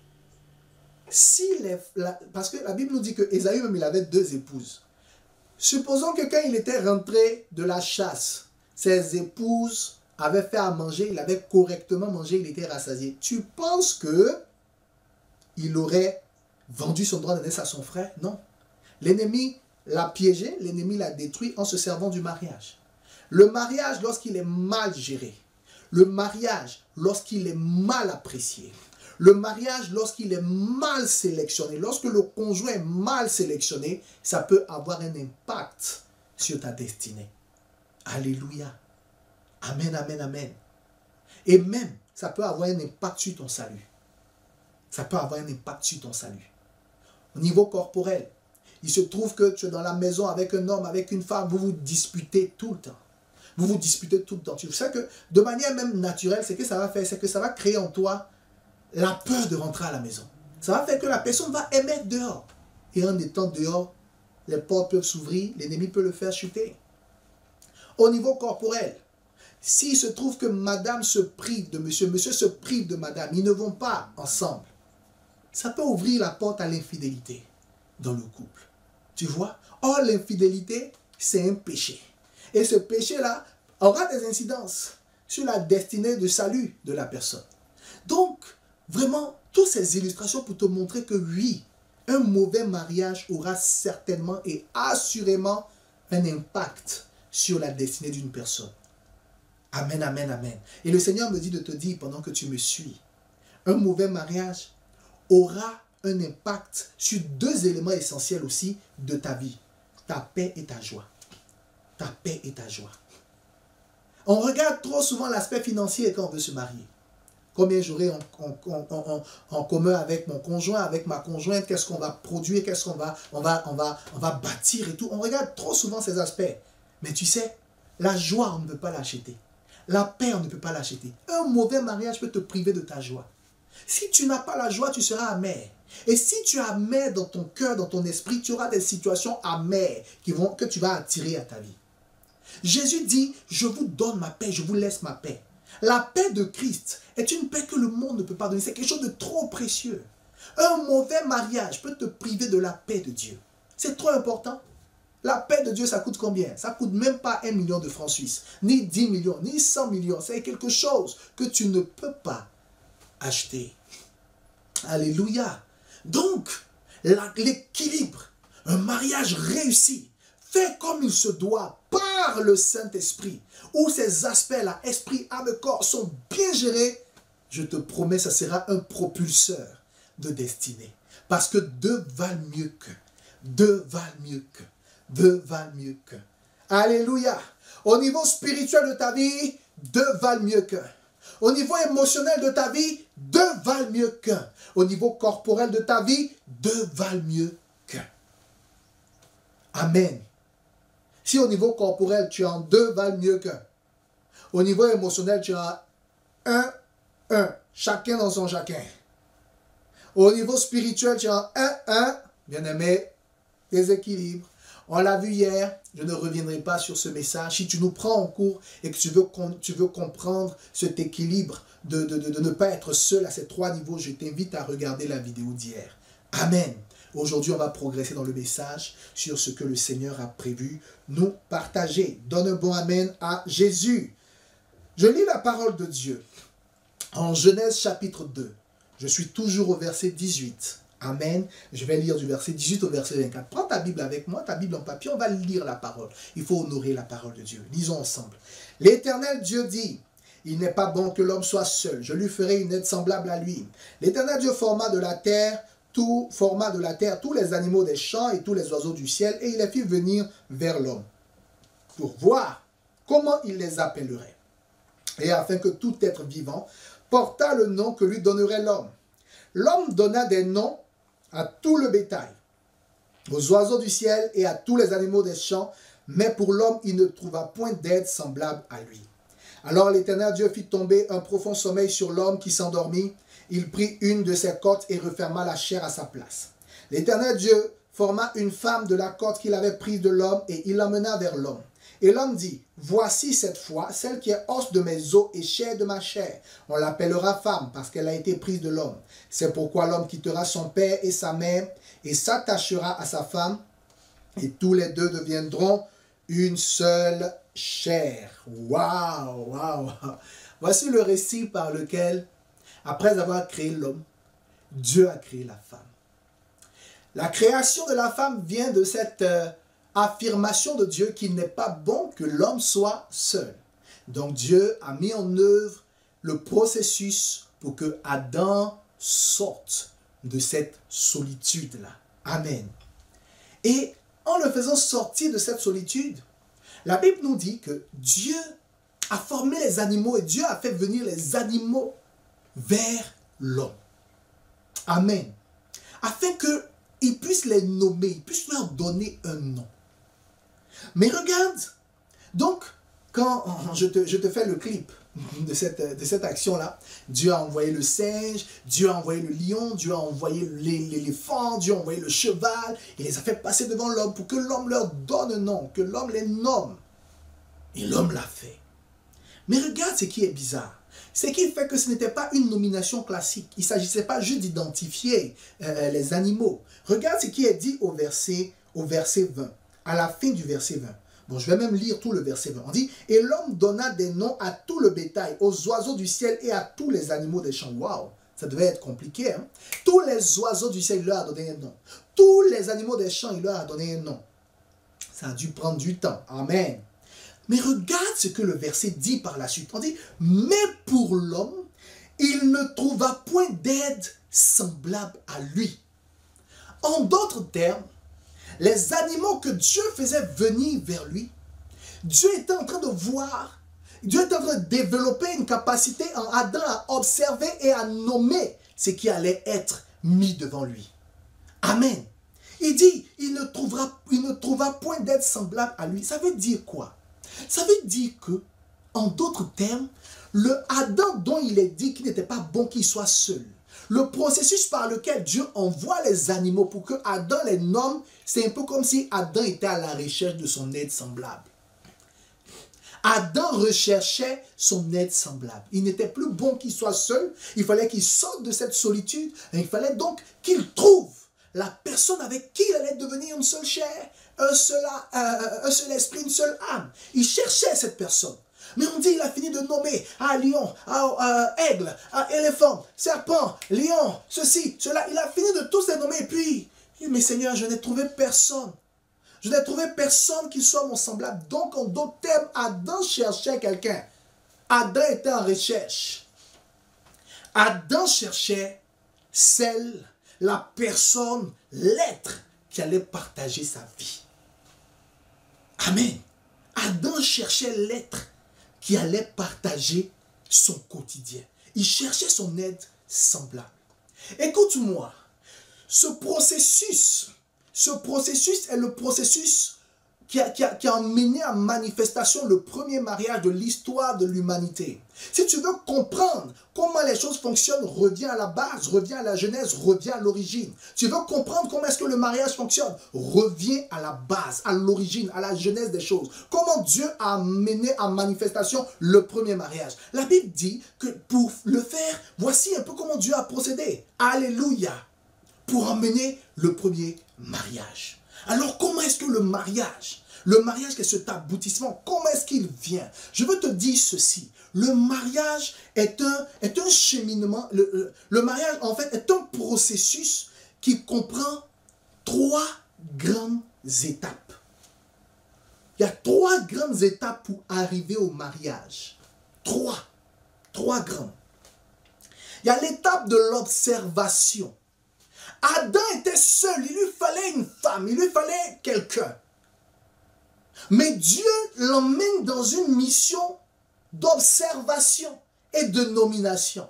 H: Parce que la Bible nous dit que Ésaü même, il avait 2 épouses. Supposons que quand il était rentré de la chasse, ses épouses avaient fait à manger, il avait correctement mangé, il était rassasié. Tu penses que il aurait vendu son droit d'aînesse à son frère? Non. L'ennemi l'a piégé, l'ennemi l'a détruit en se servant du mariage. Le mariage, lorsqu'il est mal géré, le mariage, lorsqu'il est mal apprécié, le mariage, lorsqu'il est mal sélectionné, lorsque le conjoint est mal sélectionné, ça peut avoir un impact sur ta destinée. Alléluia. Amen, amen, amen. Et même, ça peut avoir un impact sur ton salut. Ça peut avoir un impact sur ton salut. Au niveau corporel, il se trouve que tu es dans la maison avec un homme, avec une femme, vous vous disputez tout le temps. Vous vous disputez tout le temps. Tu sais que de manière même naturelle, ce que ça va faire, c'est que ça va créer en toi la peur de rentrer à la maison. Ça va faire que la personne va émettre dehors. Et en étant dehors, les portes peuvent s'ouvrir, l'ennemi peut le faire chuter. Au niveau corporel, s'il se trouve que madame se prive de monsieur, monsieur se prive de madame, ils ne vont pas ensemble, ça peut ouvrir la porte à l'infidélité dans le couple. Tu vois? Or, l'infidélité, c'est un péché. Et ce péché-là aura des incidences sur la destinée de salut de la personne. Donc, vraiment, toutes ces illustrations pour te montrer que oui, un mauvais mariage aura certainement et assurément un impact sur la destinée d'une personne. Amen, amen, amen. Et le Seigneur me dit de te dire pendant que tu me suis, un mauvais mariage aura un impact sur 2 éléments essentiels aussi de ta vie. Ta paix et ta joie. Ta paix et ta joie. On regarde trop souvent l'aspect financier quand on veut se marier. Combien j'aurai en commun avec mon conjoint, avec ma conjointe, qu'est-ce qu'on va produire, qu'est-ce qu'on va bâtir et tout. On regarde trop souvent ces aspects. Mais tu sais, la joie, on ne peut pas l'acheter. La paix, on ne peut pas l'acheter. Un mauvais mariage peut te priver de ta joie. Si tu n'as pas la joie, tu seras amer. Et si tu es amer dans ton cœur, dans ton esprit, tu auras des situations amères que tu vas attirer à ta vie. Jésus dit, je vous donne ma paix, je vous laisse ma paix. La paix de Christ est une paix que le monde ne peut pas donner. C'est quelque chose de trop précieux. Un mauvais mariage peut te priver de la paix de Dieu. C'est trop important. La paix de Dieu, ça coûte combien? Ça coûte même pas 1 million de francs suisses, ni 10 millions, ni 100 millions. C'est quelque chose que tu ne peux pas acheter. Alléluia. Donc, l'équilibre, un mariage réussi, fait comme il se doit par le Saint-Esprit, où ces aspects-là, esprit, âme, corps, sont bien gérés, je te promets, ça sera un propulseur de destinée. Parce que 2 valent mieux que. 2 valent mieux que. 2 valent mieux que. Alléluia. Au niveau spirituel de ta vie, 2 valent mieux que. Au niveau émotionnel de ta vie, 2 valent mieux qu'un. Au niveau corporel de ta vie, 2 valent mieux qu'un. Amen. Si au niveau corporel, tu as 2 valent mieux qu'un. Au niveau émotionnel, tu as 1, chacun dans son chacun. Au niveau spirituel, tu es en 1-1, bien-aimé, déséquilibre. On l'a vu hier, je ne reviendrai pas sur ce message. Si tu nous prends en cours et que tu veux comprendre cet équilibre de ne pas être seul à ces 3 niveaux, je t'invite à regarder la vidéo d'hier. Amen. Aujourd'hui, on va progresser dans le message sur ce que le Seigneur a prévu nous partager. Donne un bon amen à Jésus. Je lis la parole de Dieu en Genèse chapitre 2. Je suis toujours au verset 18. Amen. Je vais lire du verset 18 au verset 24. Prends ta Bible avec moi, ta Bible en papier, on va lire la parole. Il faut honorer la parole de Dieu. Lisons ensemble. L'Éternel Dieu dit, il n'est pas bon que l'homme soit seul. Je lui ferai une aide semblable à lui. L'Éternel Dieu forma de la terre tous les animaux des champs et tous les oiseaux du ciel, et il les fit venir vers l'homme, pour voir comment il les appellerait. Et afin que tout être vivant portât le nom que lui donnerait l'homme. L'homme donna des noms à tout le bétail, aux oiseaux du ciel et à tous les animaux des champs, mais pour l'homme il ne trouva point d'aide semblable à lui. Alors l'Éternel Dieu fit tomber un profond sommeil sur l'homme qui s'endormit. Il prit une de ses côtes et referma la chair à sa place. L'Éternel Dieu forma une femme de la côte qu'il avait prise de l'homme et il l'emmena vers l'homme. Et l'homme dit, voici cette fois celle qui est os de mes os et chair de ma chair. On l'appellera femme parce qu'elle a été prise de l'homme. C'est pourquoi l'homme quittera son père et sa mère et s'attachera à sa femme et tous les deux deviendront une seule chair. Waouh, waouh. Voici le récit par lequel, après avoir créé l'homme, Dieu a créé la femme. La création de la femme vient de cette affirmation de Dieu qu'il n'est pas bon que l'homme soit seul. Donc Dieu a mis en œuvre le processus pour que Adam sorte de cette solitude-là. Amen. Et en le faisant sortir de cette solitude, la Bible nous dit que Dieu a formé les animaux et Dieu a fait venir les animaux vers l'homme. Amen. Afin qu'il puisse les nommer, il puisse leur donner un nom. Mais regarde, donc, quand je te fais le clip de cette action-là, Dieu a envoyé le singe, Dieu a envoyé le lion, Dieu a envoyé l'éléphant, Dieu a envoyé le cheval, il les a fait passer devant l'homme pour que l'homme leur donne un nom, que l'homme les nomme. Et l'homme l'a fait. Mais regarde ce qui est bizarre. Ce qui fait que ce n'était pas une nomination classique. Il ne s'agissait pas juste d'identifier les animaux. Regarde ce qui est dit au verset 20, à la fin du verset 20. Bon, je vais même lire tout le verset 20. On dit, « Et l'homme donna des noms à tout le bétail, aux oiseaux du ciel et à tous les animaux des champs. » Waouh, ça devait être compliqué. Hein? Tous les oiseaux du ciel, il leur a donné un nom. Tous les animaux des champs, il leur a donné un nom. Ça a dû prendre du temps. Amen. Mais regarde ce que le verset dit par la suite. On dit, « Mais pour l'homme, il ne trouva point d'aide semblable à lui. » En d'autres termes, les animaux que Dieu faisait venir vers lui, Dieu était en train de voir, Dieu était en train de développer une capacité en Adam à observer et à nommer ce qui allait être mis devant lui. Amen. Il dit, il ne trouva point d'aide semblable à lui. Ça veut dire quoi? Ça veut dire que, en d'autres termes, le Adam dont il est dit qu'il n'était pas bon qu'il soit seul, le processus par lequel Dieu envoie les animaux pour que Adam les nomme, c'est un peu comme si Adam était à la recherche de son aide semblable. Adam recherchait son aide semblable. Il n'était plus bon qu'il soit seul, il fallait qu'il sorte de cette solitude, et il fallait donc qu'il trouve la personne avec qui il allait devenir une seule chair, un seul esprit, une seule âme. Il cherchait cette personne. Mais on dit il a fini de nommer lion, aigle, éléphant, serpent, lion, ceci, cela. Il a fini de tous les nommer. Et puis, mais Seigneur, je n'ai trouvé personne. Je n'ai trouvé personne qui soit mon semblable. Donc, en d'autres termes, Adam cherchait quelqu'un. Adam était en recherche. Adam cherchait la personne, l'être qui allait partager sa vie. Amen. Adam cherchait l'être qui allait partager son quotidien. Il cherchait son aide semblable. Écoute-moi, ce processus est le processus qui a mené à manifestation le premier mariage de l'histoire de l'humanité. Si tu veux comprendre comment les choses fonctionnent, reviens à la base, reviens à la genèse, reviens à l'origine. Tu veux comprendre comment est-ce que le mariage fonctionne, reviens à la base, à l'origine, à la genèse des choses. Comment Dieu a mené à manifestation le premier mariage. La Bible dit que pour le faire, voici un peu comment Dieu a procédé. Alléluia. Pour emmener le premier mariage. Alors comment est-ce que le mariage qui est cet aboutissement, comment est-ce qu'il vient? Je veux te dire ceci, le mariage est un cheminement, le mariage en fait est un processus qui comprend 3 grandes étapes. Il y a 3 grandes étapes pour arriver au mariage. 3 grandes. Il y a l'étape de l'observation. Adam était seul, il lui fallait une femme, il lui fallait quelqu'un. Mais Dieu l'emmène dans une mission d'observation et de nomination.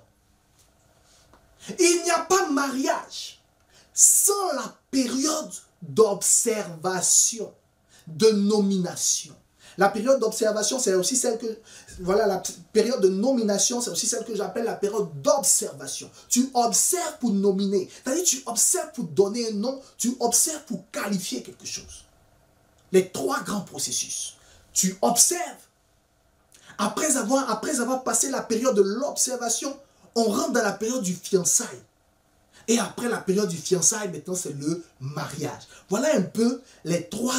H: Il n'y a pas mariage sans la période d'observation, de nomination. La période d'observation, c'est aussi celle que... Voilà, la période de nomination, c'est aussi celle que j'appelle la période d'observation. Tu observes pour nominer. C'est-à-dire, tu observes pour donner un nom, tu observes pour qualifier quelque chose. Les 3 grands processus. Tu observes. Après avoir passé la période de l'observation, on rentre dans la période du fiançailles. Et après la période du fiançailles, maintenant, c'est le mariage. Voilà un peu les trois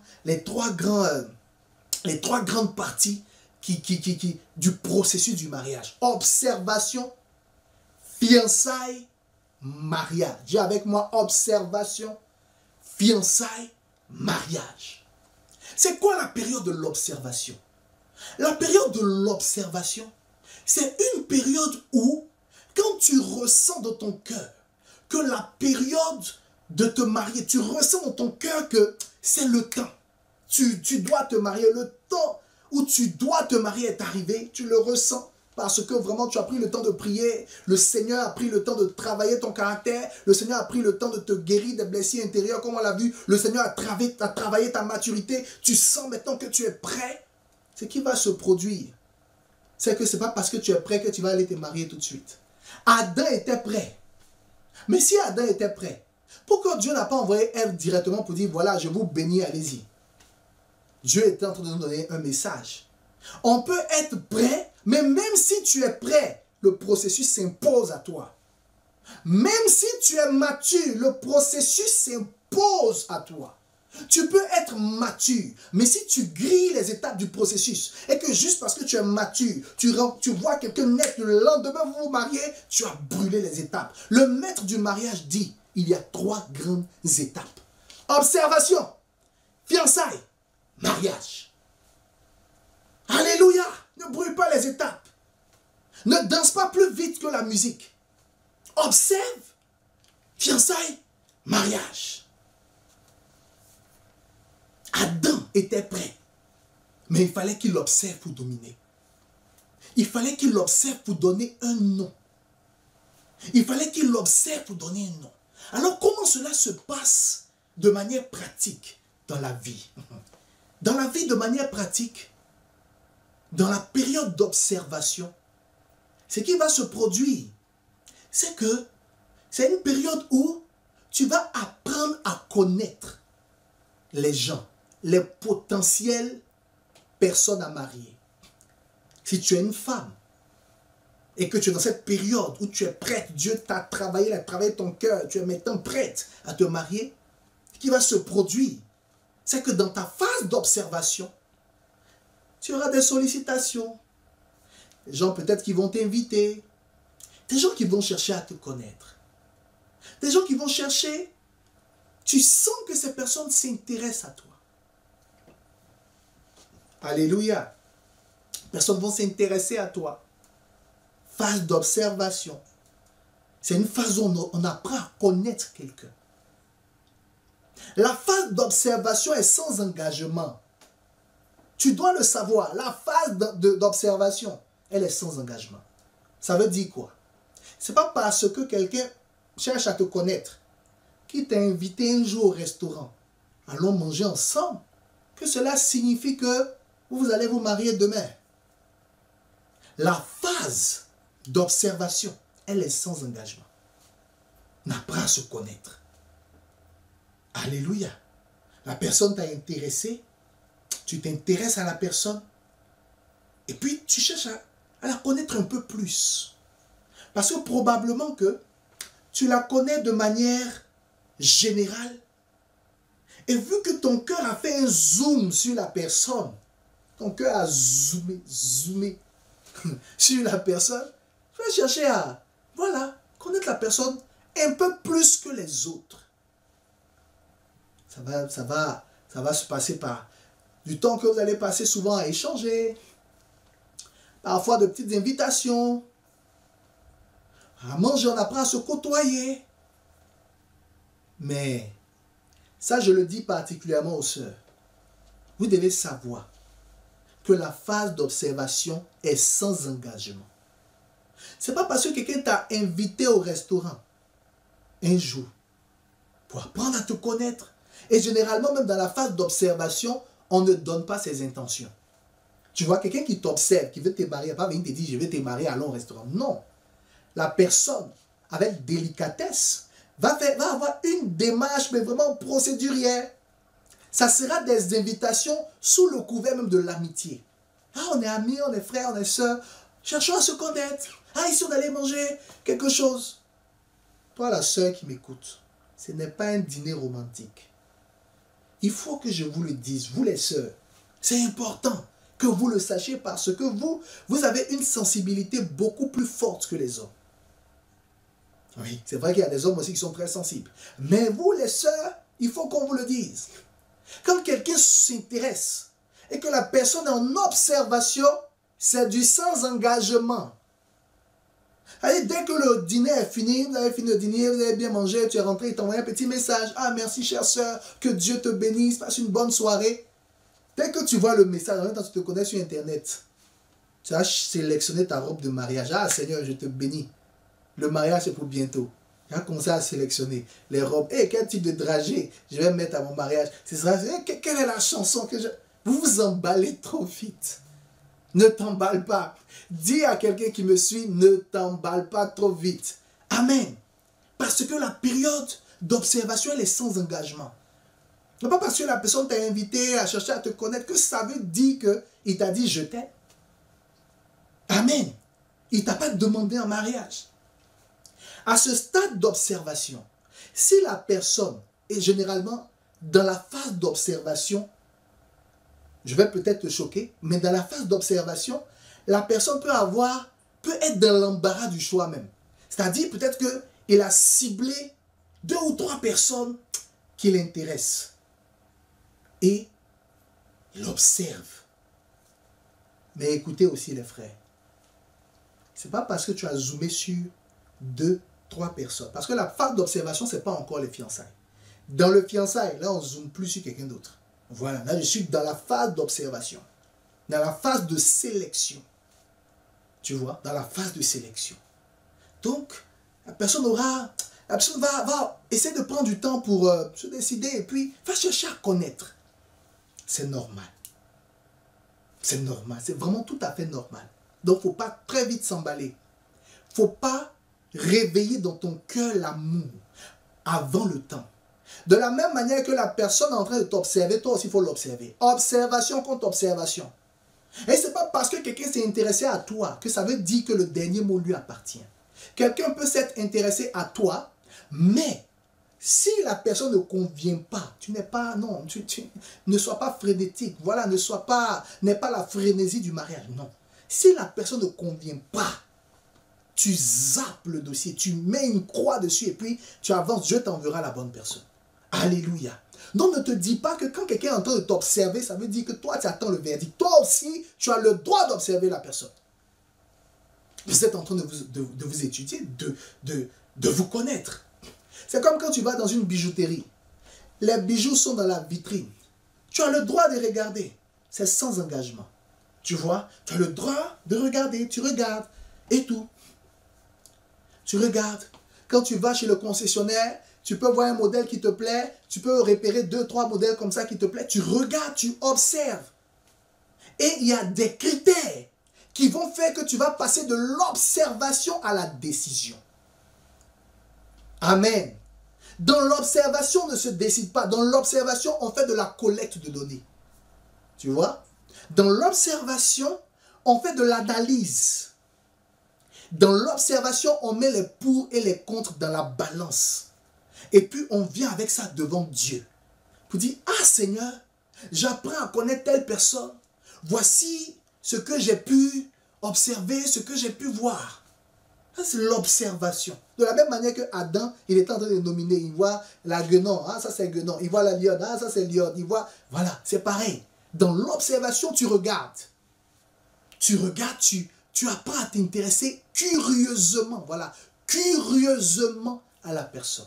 H: grandes parties du processus du mariage. Observation, fiançailles, mariage. Dis avec moi, observation, fiançailles, mariage. C'est quoi la période de l'observation? La période de l'observation, c'est une période où, quand tu ressens dans ton cœur que la période de te marier, tu ressens dans ton cœur que c'est le temps. Tu dois te marier, le temps où tu dois te marier est arrivé, tu le ressens parce que vraiment tu as pris le temps de prier, le Seigneur a pris le temps de travailler ton caractère, le Seigneur a pris le temps de te guérir des blessures intérieures comme on l'a vu, le Seigneur a travaillé ta maturité, tu sens maintenant que tu es prêt. Ce qui va se produire, c'est que ce n'est pas parce que tu es prêt que tu vas aller te marier tout de suite. Adam était prêt. Mais si Adam était prêt, pourquoi Dieu n'a pas envoyé Ève directement pour dire, voilà, je vous bénis, allez-y. Dieu était en train de nous donner un message. On peut être prêt, mais même si tu es prêt, le processus s'impose à toi. Même si tu es mature, le processus s'impose à toi. Tu peux être mature, mais si tu grilles les étapes du processus et que juste parce que tu es mature, tu vois quelqu'un naître le lendemain, vous vous mariez, tu as brûlé les étapes. Le maître du mariage dit, il y a 3 grandes étapes. Observation, fiançailles, mariage. Alléluia, ne brûle pas les étapes. Ne danse pas plus vite que la musique. Observe, fiançailles, mariage. Adam était prêt, mais il fallait qu'il observe pour dominer. Il fallait qu'il observe pour donner un nom. Il fallait qu'il observe pour donner un nom. Alors comment cela se passe de manière pratique dans la vie? Dans la vie de manière pratique, dans la période d'observation, ce qui va se produire, c'est que c'est une période où tu vas apprendre à connaître les gens, les potentielles personnes à marier. Si tu es une femme et que tu es dans cette période où tu es prête, Dieu t'a travaillé, il a travaillé ton cœur, tu es maintenant prête à te marier, ce qui va se produire, c'est que dans ta phase d'observation, tu auras des sollicitations. Des gens peut-être qui vont t'inviter, des gens qui vont chercher à te connaître, des gens qui vont chercher, tu sens que ces personnes s'intéressent à toi. Alléluia. Personnes vont s'intéresser à toi. Phase d'observation. C'est une phase où on apprend à connaître quelqu'un. La phase d'observation est sans engagement. Tu dois le savoir. La phase d'observation, elle est sans engagement. Ça veut dire quoi? Ce n'est pas parce que quelqu'un cherche à te connaître, qui t'a invité un jour au restaurant, allons manger ensemble, que cela signifie que vous allez vous marier demain. La phase d'observation, elle est sans engagement. On apprend à se connaître. Alléluia. La personne t'a intéressé, tu t'intéresses à la personne, et puis tu cherches à la connaître un peu plus. Parce que probablement que tu la connais de manière générale, et vu que ton cœur a fait un zoom sur la personne, ton cœur a zoomé sur la personne, tu vas chercher à, voilà, connaître la personne un peu plus que les autres. Ça va se passer par du temps que vous allez passer souvent à échanger, parfois de petites invitations, à manger, on apprend à se côtoyer. Mais ça, je le dis particulièrement aux sœurs. Vous devez savoir que la phase d'observation est sans engagement. Ce n'est pas parce que quelqu'un t'a invité au restaurant un jour pour apprendre à te connaître. Et généralement, même dans la phase d'observation, on ne donne pas ses intentions. Tu vois, quelqu'un qui t'observe, qui veut te marier, pas venir te dire, je vais te marier, allons au restaurant. Non. La personne, avec délicatesse, va avoir une démarche, mais vraiment procédurière. Ça sera des invitations sous le couvert même de l'amitié. Ah, on est amis, on est frères, on est sœurs. Cherchons à se connaître. Ah, ici, on allait manger quelque chose. Toi, la sœur qui m'écoute, ce n'est pas un dîner romantique. Il faut que je vous le dise, vous les sœurs. C'est important que vous le sachiez parce que vous avez une sensibilité beaucoup plus forte que les hommes. Oui, c'est vrai qu'il y a des hommes aussi qui sont très sensibles. Mais vous, les sœurs, il faut qu'on vous le dise. Quand quelqu'un s'intéresse et que la personne est en observation, c'est du sans engagement. Allez, dès que le dîner est fini, vous avez fini le dîner, vous avez bien mangé, tu es rentré, il t'a envoyé un petit message. Ah, merci, chère sœur, que Dieu te bénisse, passe une bonne soirée. Dès que tu vois le message, en même temps, tu te connais sur Internet, tu as sélectionné ta robe de mariage. Ah, Seigneur, je te bénis. Le mariage, c'est pour bientôt. Tu as commencé à sélectionner les robes. Et quel type de dragée je vais mettre à mon mariage? Quelle est la chanson que je... Vous vous emballez trop vite. Ne t'emballe pas. Dis à quelqu'un qui me suit, ne t'emballe pas trop vite. Amen. Parce que la période d'observation, elle est sans engagement. Non pas parce que la personne t'a invité à chercher à te connaître que ça veut dire qu'il t'a dit je t'aime. Amen. Il ne t'a pas demandé en mariage. À ce stade d'observation, si la personne est généralement dans la phase d'observation, je vais peut-être te choquer, mais dans la phase d'observation, la personne peut être dans l'embarras du choix même. C'est-à-dire peut-être qu'il a ciblé 2 ou 3 personnes qui l'intéressent. Et il observe. Mais écoutez aussi les frères. Ce n'est pas parce que tu as zoomé sur 2, 3 personnes. Parce que la phase d'observation, ce n'est pas encore les fiançailles. Dans le fiançailles, là, on ne zoome plus sur quelqu'un d'autre. Voilà, là, je suis dans la phase d'observation. Dans la phase de sélection. Tu vois, dans la phase de sélection. Donc, la personne va essayer de prendre du temps pour se décider et puis va chercher à connaître. C'est normal. C'est normal. C'est vraiment tout à fait normal. Donc, il ne faut pas très vite s'emballer. Il ne faut pas réveiller dans ton cœur l'amour avant le temps. De la même manière que la personne est en train de t'observer, toi aussi il faut l'observer. Observation contre observation. Et ce n'est pas parce que quelqu'un s'est intéressé à toi que ça veut dire que le dernier mot lui appartient. Quelqu'un peut s'être intéressé à toi, mais si la personne ne convient pas, tu n'es pas, non, tu ne sois pas frénétique, voilà, n'aie pas la frénésie du mariage, non. Si la personne ne convient pas, tu zappes le dossier, tu mets une croix dessus et puis tu avances, Dieu t'enverra la bonne personne. Alléluia. Donc ne te dis pas que quand quelqu'un est en train de t'observer, ça veut dire que toi tu attends le verdict. Toi aussi, tu as le droit d'observer la personne. Vous êtes en train de vous étudier, de vous connaître. C'est comme quand tu vas dans une bijouterie. Les bijoux sont dans la vitrine. Tu as le droit de regarder. C'est sans engagement. Tu vois, tu as le droit de regarder. Tu regardes et tout. Tu regardes. Quand tu vas chez le concessionnaire, tu peux voir un modèle qui te plaît, tu peux repérer 2-3 modèles comme ça qui te plaît. Tu regardes, tu observes. Et il y a des critères qui vont faire que tu vas passer de l'observation à la décision. Amen. Dans l'observation, on ne se décide pas. Dans l'observation, on fait de la collecte de données. Tu vois? Dans l'observation, on fait de l'analyse. Dans l'observation, on met les pour et les contre dans la balance. Et puis, on vient avec ça devant Dieu. Pour dire, ah Seigneur, j'apprends à connaître telle personne. Voici ce que j'ai pu observer, ce que j'ai pu voir. Ça, c'est l'observation. De la même manière que Adam, il est en train de nominer. Il voit la guenon, ah ça c'est guenon. Il voit la lionne, ah ça c'est lionne. Il voit, voilà, c'est pareil. Dans l'observation, tu regardes. Tu regardes, tu apprends à t'intéresser curieusement, voilà, curieusement à la personne.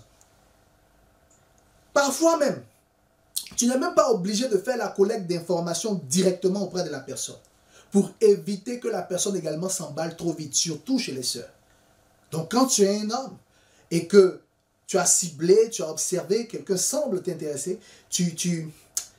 H: Parfois même, tu n'es même pas obligé de faire la collecte d'informations directement auprès de la personne pour éviter que la personne également s'emballe trop vite, surtout chez les sœurs. Donc quand tu es un homme et que tu as ciblé, tu as observé, quelqu'un semble t'intéresser, tu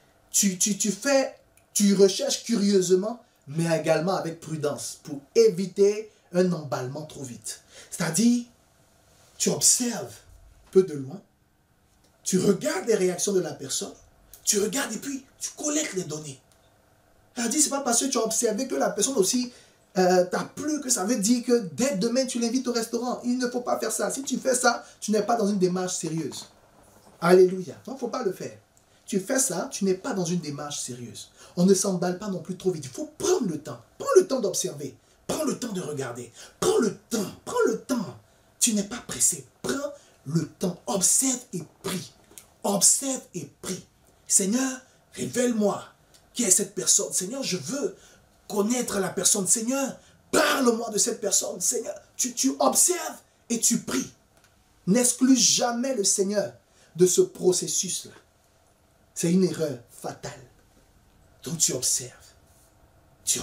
H: recherches curieusement, mais également avec prudence pour éviter un emballement trop vite. C'est-à-dire, tu observes peu de loin, tu regardes les réactions de la personne, tu regardes et puis tu collectes les données. C'est-à-dire, ce n'est pas parce que tu as observé que la personne aussi t'a plu que ça veut dire que dès demain tu l'invites au restaurant. Il ne faut pas faire ça. Si tu fais ça, tu n'es pas dans une démarche sérieuse. Alléluia. Donc, il ne faut pas le faire. Tu fais ça, tu n'es pas dans une démarche sérieuse. On ne s'emballe pas non plus trop vite. Il faut prendre le temps. Prends le temps d'observer. Prends le temps de regarder. Prends le temps. Prends le temps. Tu n'es pas pressé. Prends le temps. Observe et prie. Observe et prie. Seigneur, révèle-moi qui est cette personne. Seigneur, je veux connaître la personne. Seigneur, parle-moi de cette personne. Seigneur, tu observes et tu pries. N'exclus jamais le Seigneur de ce processus-là. C'est une erreur fatale. Donc tu observes, tu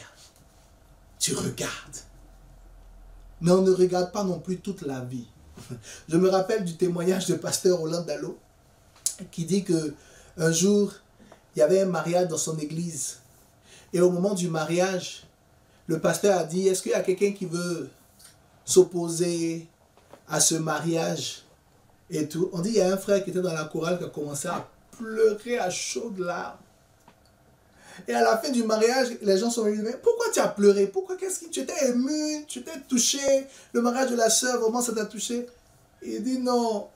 H: regardes. Mais on ne regarde pas non plus toute la vie. Je me rappelle du témoignage de pasteur Roland Dallot qui dit que un jour, il y avait un mariage dans son église. Et au moment du mariage, le pasteur a dit, est-ce qu'il y a quelqu'un qui veut s'opposer à ce mariage et tout. On dit, il y a un frère qui était dans la chorale qui a commencé à pleurer à chaudes larmes. Et à la fin du mariage, les gens sont venus dire, mais pourquoi tu as pleuré? Pourquoi? Qu'est-ce que tu étais ému? Tu t'es touché? Le mariage de la sœur, vraiment ça t'a touché? Il dit non.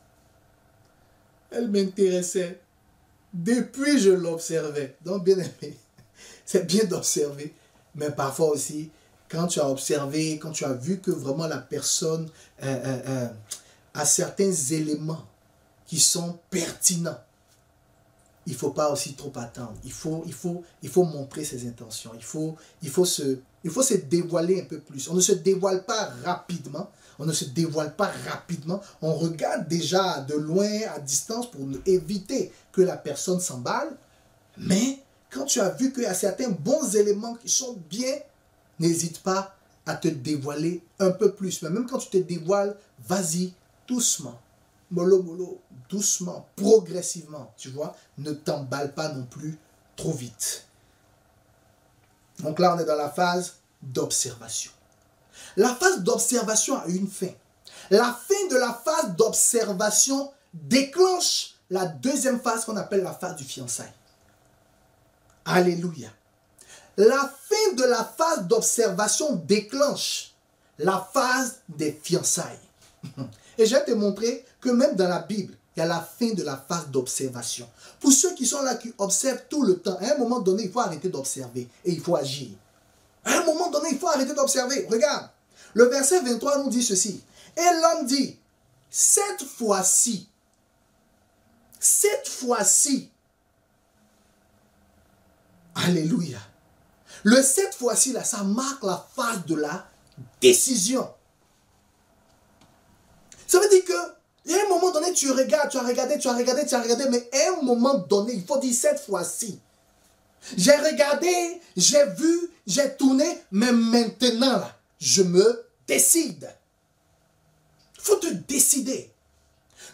H: Elle m'intéressait. Depuis je l'observais. Donc bien aimé, c'est bien d'observer. Mais parfois aussi, quand tu as observé, quand tu as vu que vraiment la personne a certains éléments qui sont pertinents, il ne faut pas aussi trop attendre. Il faut montrer ses intentions. Il faut se dévoiler un peu plus. On ne se dévoile pas rapidement. On ne se dévoile pas rapidement. On regarde déjà de loin, à distance, pour éviter que la personne s'emballe. Mais quand tu as vu qu'il y a certains bons éléments qui sont bien, n'hésite pas à te dévoiler un peu plus. Mais même quand tu te dévoiles, vas-y doucement. Mollo, mollo, doucement, progressivement, tu vois, ne t'emballe pas non plus trop vite. Donc là, on est dans la phase d'observation. La phase d'observation a une fin. La fin de la phase d'observation déclenche la deuxième phase qu'on appelle la phase du fiançailles. Alléluia. La fin de la phase d'observation déclenche la phase des fiançailles. Et je vais te montrer que même dans la Bible, il y a la fin de la phase d'observation. Pour ceux qui sont là, qui observent tout le temps, à un moment donné, il faut arrêter d'observer et il faut agir. À un moment donné, il faut arrêter d'observer. Regarde, le verset 23 nous dit ceci. Et l'homme dit, cette fois-ci, alléluia. Le cette fois-ci, là, ça marque la phase de la décision. Ça veut dire que, il y a un moment donné, tu regardes, tu as regardé, mais à un moment donné, il faut dire cette fois-ci. J'ai regardé, j'ai vu, j'ai tourné, mais maintenant, là, je me décide. Il faut te décider.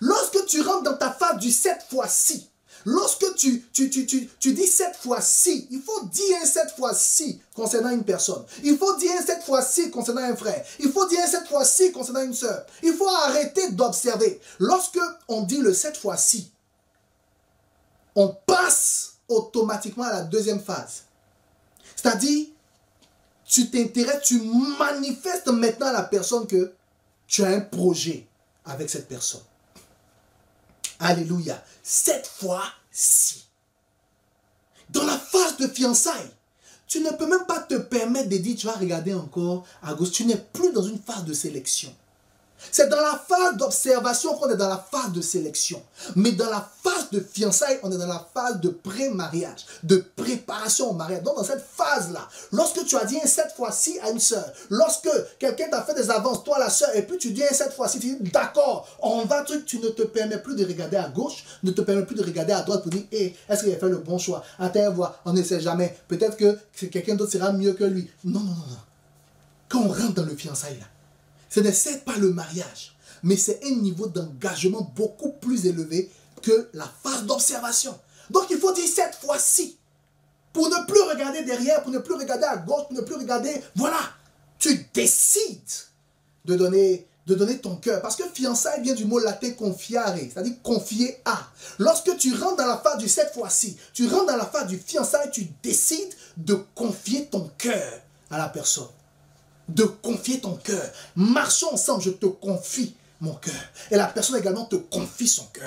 H: Lorsque tu rentres dans ta phase du 7 fois si, lorsque tu dis 7 fois si, il faut dire 7 fois si concernant une personne. Il faut dire 7 fois si concernant un frère. Il faut dire 7 fois si concernant une soeur. Il faut arrêter d'observer. Lorsque on dit le 7 fois si, on passe automatiquement à la deuxième phase. C'est-à-dire, tu t'intéresses, tu manifestes maintenant à la personne que tu as un projet avec cette personne. Alléluia. 7 fois si. Dans la phase de fiançailles, tu ne peux même pas te permettre de dire tu vas regarder encore à gauche. Tu n'es plus dans une phase de sélection. C'est dans la phase d'observation qu'on est dans la phase de sélection. Mais dans la phase de fiançailles, on est dans la phase de pré-mariage, de préparation au mariage. Donc dans cette phase-là, lorsque tu as dit un 7 fois si à une sœur, lorsque quelqu'un t'a fait des avances, toi la sœur, et puis tu dis un 7 fois si, tu dis d'accord, on va, tu ne te permets plus de regarder à gauche, ne te permets plus de regarder à droite pour dire, hey, est-ce qu'il a fait le bon choix? Attends, voir, on ne sait jamais. Peut-être que quelqu'un d'autre sera mieux que lui. Non, non, non, non. Quand on rentre dans le fiançailles là, ce n'est certes pas le mariage, mais c'est un niveau d'engagement beaucoup plus élevé que la phase d'observation. Donc il faut dire 7 fois si. Pour ne plus regarder derrière, pour ne plus regarder à gauche, pour ne plus regarder... Voilà, tu décides de donner ton cœur. Parce que fiançailles vient du mot latin confiare, c'est-à-dire confier à. Lorsque tu rentres dans la phase du 7 fois si, tu rentres dans la phase du fiançailles, tu décides de confier ton cœur à la personne. De confier ton cœur. Marchons ensemble, je te confie mon cœur. Et la personne également te confie son cœur.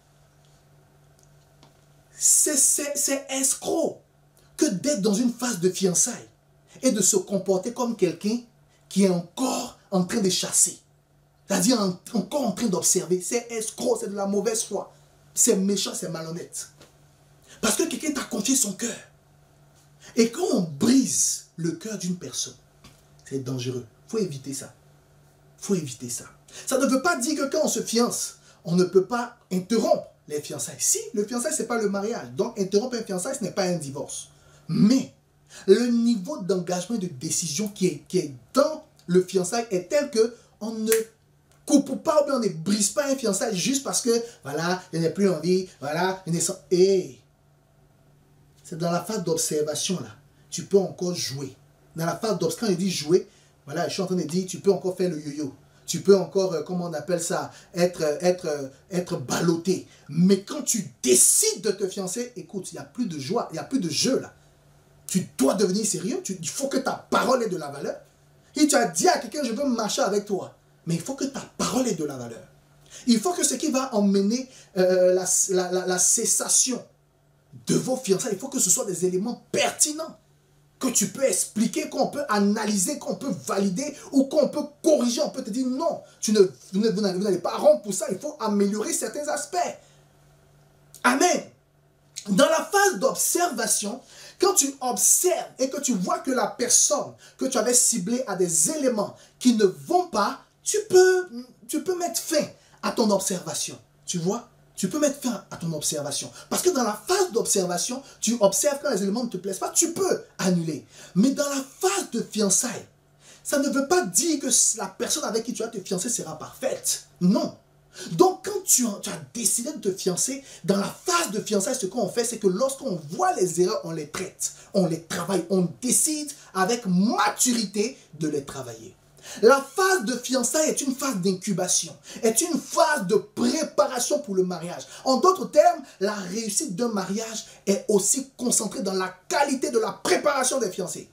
H: C'est escroc que d'être dans une phase de fiançailles et de se comporter comme quelqu'un qui est encore en train de chasser. C'est-à-dire encore en train d'observer. C'est escroc, c'est de la mauvaise foi. C'est méchant, c'est malhonnête. Parce que quelqu'un t'a confié son cœur. Et quand on brise le cœur d'une personne, c'est dangereux. Il faut éviter ça. Il faut éviter ça. Ça ne veut pas dire que quand on se fiance, on ne peut pas interrompre les fiançailles. Si, le fiançailles, ce n'est pas le mariage. Donc, interrompre un fiançailles, ce n'est pas un divorce. Mais, le niveau d'engagement et de décision qui est dans le fiançailles est tel que on ne coupe pas ou bien on ne brise pas un fiançailles juste parce que, voilà, il n'y a plus envie, voilà, il est... Et c'est dans la phase d'observation, là. Tu peux encore jouer. Dans la phase d'observation, quand il dit jouer, voilà, je suis en train de dire, tu peux encore faire le yo-yo. Tu peux encore, comment on appelle ça, être ballotté. Mais quand tu décides de te fiancer, écoute, il n'y a plus de joie, il n'y a plus de jeu là. Tu dois devenir sérieux, il faut que ta parole ait de la valeur. Et tu as dit à quelqu'un, je veux marcher avec toi. Mais il faut que ta parole ait de la valeur. Il faut que ce qui va emmener la cessation de vos fiançailles, il faut que ce soit des éléments pertinents. Que tu peux expliquer, qu'on peut analyser, qu'on peut valider ou qu'on peut corriger. On peut te dire non, vous n'allez pas rompre pour ça, il faut améliorer certains aspects. Amen. Dans la phase d'observation, quand tu observes et que tu vois que la personne que tu avais ciblée a des éléments qui ne vont pas, tu peux mettre fin à ton observation. Tu vois? Tu peux mettre fin à ton observation. Parce que dans la phase d'observation, tu observes quand les éléments ne te plaisent pas, tu peux annuler. Mais dans la phase de fiançailles, ça ne veut pas dire que la personne avec qui tu vas te fiancer sera parfaite. Non. Donc quand tu as décidé de te fiancer, dans la phase de fiançailles, ce qu'on fait, c'est que lorsqu'on voit les erreurs, on les traite, on les travaille, on décide avec maturité de les travailler. La phase de fiançailles est une phase d'incubation, est une phase de préparation pour le mariage. En d'autres termes, la réussite d'un mariage est aussi concentrée dans la qualité de la préparation des fiancés.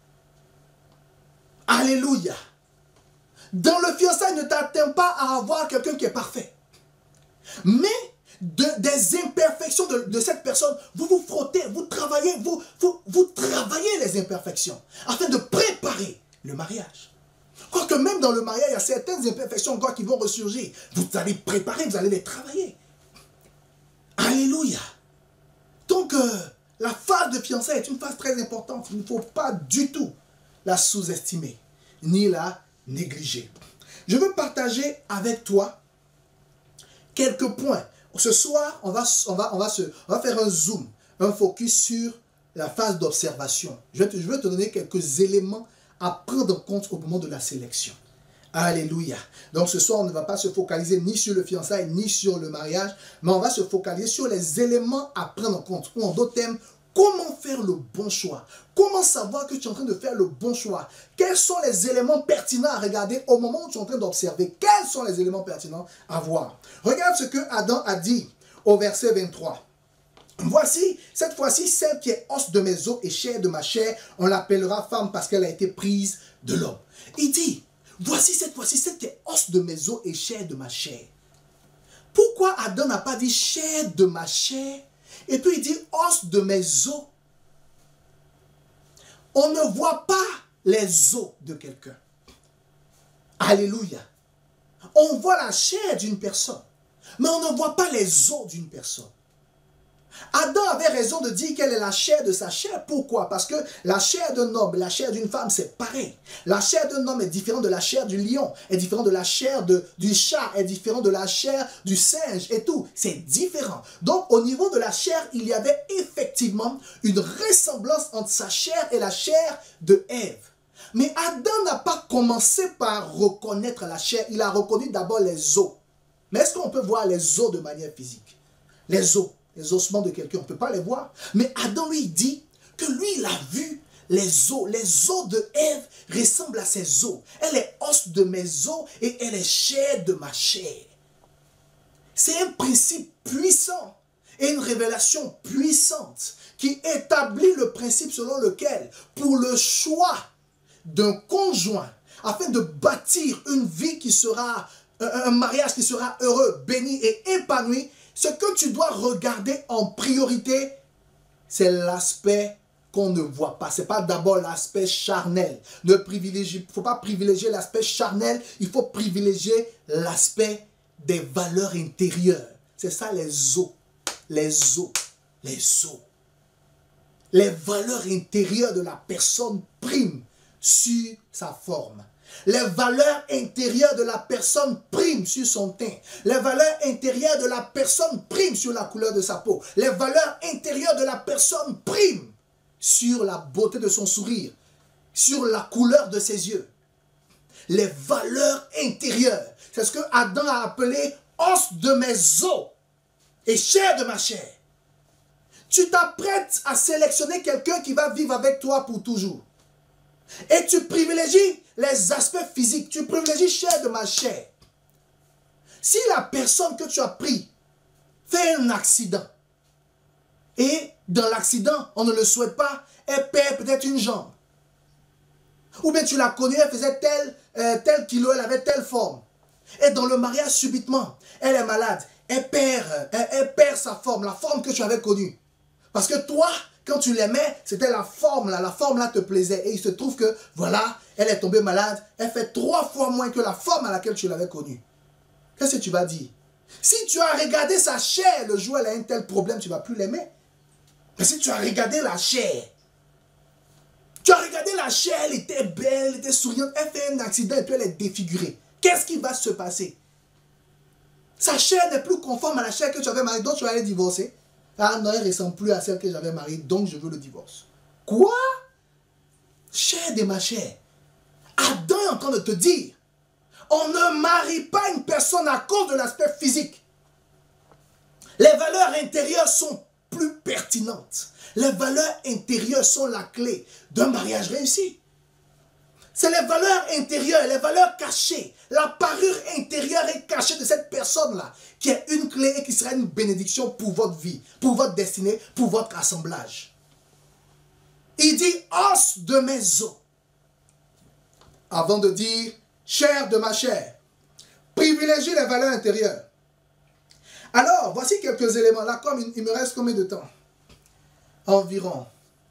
H: Alléluia. Dans le fiançailles, ne t'attends pas à avoir quelqu'un qui est parfait. Mais des imperfections de cette personne, vous vous frottez, vous travaillez, vous travaillez les imperfections afin de préparer le mariage. Quoique même dans le mariage, il y a certaines imperfections encore qui vont ressurgir. Vous allez préparer, vous allez les travailler. Alléluia. Donc, la phase de fiançailles est une phase très importante. Il ne faut pas du tout la sous-estimer, ni la négliger. Je veux partager avec toi quelques points. Ce soir, on va faire un zoom, un focus sur la phase d'observation. Je vais te donner quelques éléments à prendre en compte au moment de la sélection. Alléluia. Donc ce soir, on ne va pas se focaliser ni sur le fiançailles, ni sur le mariage, mais on va se focaliser sur les éléments à prendre en compte. Ou en d'autres termes, comment faire le bon choix? Comment savoir que tu es en train de faire le bon choix? Quels sont les éléments pertinents à regarder au moment où tu es en train d'observer? Quels sont les éléments pertinents à voir? Regarde ce que Adam a dit au verset 23. Voici, cette fois-ci, celle qui est os de mes os et chair de ma chair, on l'appellera femme parce qu'elle a été prise de l'homme. Il dit, voici cette fois-ci, celle qui est os de mes os et chair de ma chair. Pourquoi Adam n'a pas dit chair de ma chair? Et puis il dit os de mes os. On ne voit pas les os de quelqu'un. Alléluia. On voit la chair d'une personne, mais on ne voit pas les os d'une personne. Adam avait raison de dire qu'elle est la chair de sa chair. Pourquoi? Parce que la chair d'un homme et la chair d'une femme, c'est pareil. La chair d'un homme est différente de la chair du lion, est différente de la chair du chat, est différente de la chair du singe et tout. C'est différent. Donc, au niveau de la chair, il y avait effectivement une ressemblance entre sa chair et la chair de Ève. Mais Adam n'a pas commencé par reconnaître la chair. Il a reconnu d'abord les os. Mais est-ce qu'on peut voir les os de manière physique? Les os. Les ossements de quelqu'un, on ne peut pas les voir. Mais Adam lui dit que lui, il a vu les os. Les os de Ève ressemblent à ses os. Elle est os de mes os et elle est chair de ma chair. C'est un principe puissant et une révélation puissante qui établit le principe selon lequel, pour le choix d'un conjoint, afin de bâtir une vie qui sera, un mariage qui sera heureux, béni et épanoui, ce que tu dois regarder en priorité, c'est l'aspect qu'on ne voit pas. Ce n'est pas d'abord l'aspect charnel. Il ne faut pas privilégier l'aspect charnel, il faut privilégier l'aspect des valeurs intérieures. C'est ça les os. Les os. Les os. Les valeurs intérieures de la personne priment sur sa forme. Les valeurs intérieures de la personne priment sur son teint. Les valeurs intérieures de la personne priment sur la couleur de sa peau. Les valeurs intérieures de la personne priment sur la beauté de son sourire, sur la couleur de ses yeux. Les valeurs intérieures. C'est ce que Adam a appelé os de mes os et chair de ma chair. Tu t'apprêtes à sélectionner quelqu'un qui va vivre avec toi pour toujours. Et tu privilégies les aspects physiques. Tu privilégies chair de ma chair. Si la personne que tu as pris fait un accident, et dans l'accident, on ne le souhaite pas, elle perd peut-être une jambe. Ou bien tu l'as connue, elle faisait tel kilo, elle avait telle forme. Et dans le mariage, subitement, elle est malade. Elle perd sa forme, la forme que tu avais connue. Parce que toi, quand tu l'aimais, c'était la forme là te plaisait. Et il se trouve que, voilà, elle est tombée malade. Elle fait 3 fois moins que la forme à laquelle tu l'avais connue. Qu'est-ce que tu vas dire? Si tu as regardé sa chair, le jour où elle a un tel problème, tu ne vas plus l'aimer. Mais si tu as regardé la chair, elle était belle, elle était souriante, elle fait un accident et puis elle est défigurée. Qu'est-ce qui va se passer? Sa chair n'est plus conforme à la chair que tu avais mariée, donc tu vas aller divorcer. Ah non, elle ne ressemble plus à celle que j'avais mariée, donc je veux le divorce. Quoi? Chair de ma chair. Adam est en train de te dire, on ne marie pas une personne à cause de l'aspect physique. Les valeurs intérieures sont plus pertinentes. Les valeurs intérieures sont la clé d'un mariage réussi. C'est les valeurs intérieures, les valeurs cachées. La parure intérieure et cachée de cette personne-là qui est une clé et qui sera une bénédiction pour votre vie, pour votre destinée, pour votre assemblage. Il dit os de mes os. Avant de dire chair de ma chair. Privilégie les valeurs intérieures. Alors, voici quelques éléments. Là, il me reste combien de temps? Environ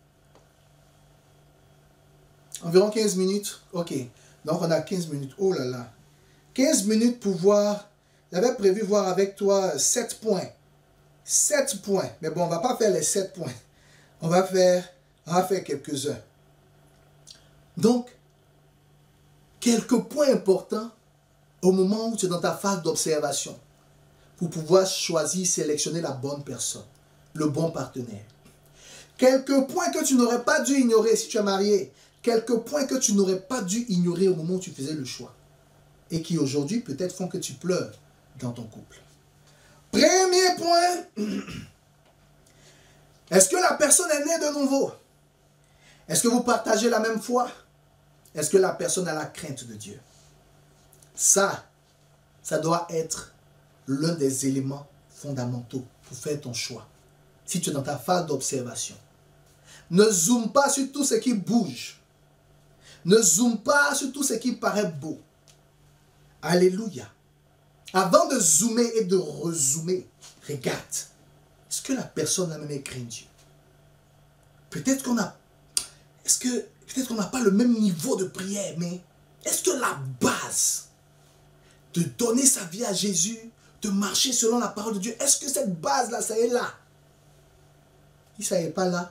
H: 15 minutes. Ok. Donc, on a 15 minutes. Oh là là. 15 minutes pour voir. J'avais prévu voir avec toi 7 points. 7 points. Mais bon, on ne va pas faire les 7 points. On va faire quelques-uns. Donc, quelques points importants au moment où tu es dans ta phase d'observation pour pouvoir choisir, sélectionner la bonne personne, le bon partenaire. Quelques points que tu n'aurais pas dû ignorer si tu es marié. Quelques points que tu n'aurais pas dû ignorer au moment où tu faisais le choix. et qui aujourd'hui peut-être font que tu pleures dans ton couple. Premier point, est-ce que la personne est née de nouveau? Est-ce que vous partagez la même foi? Est-ce que la personne a la crainte de Dieu? Ça doit être l'un des éléments fondamentaux pour faire ton choix. Si tu es dans ta phase d'observation, ne zoome pas sur tout ce qui bouge. Ne zoome pas sur tout ce qui paraît beau. Alléluia. Avant de zoomer et de rezoomer, regarde. Est-ce que la personne a même craint Dieu? Peut-être qu'on a... Peut-être qu'on n'a pas le même niveau de prière, mais est-ce que la base de donner sa vie à Jésus, de marcher selon la parole de Dieu, est-ce que cette base-là, ça est là? Si ça n'est pas là,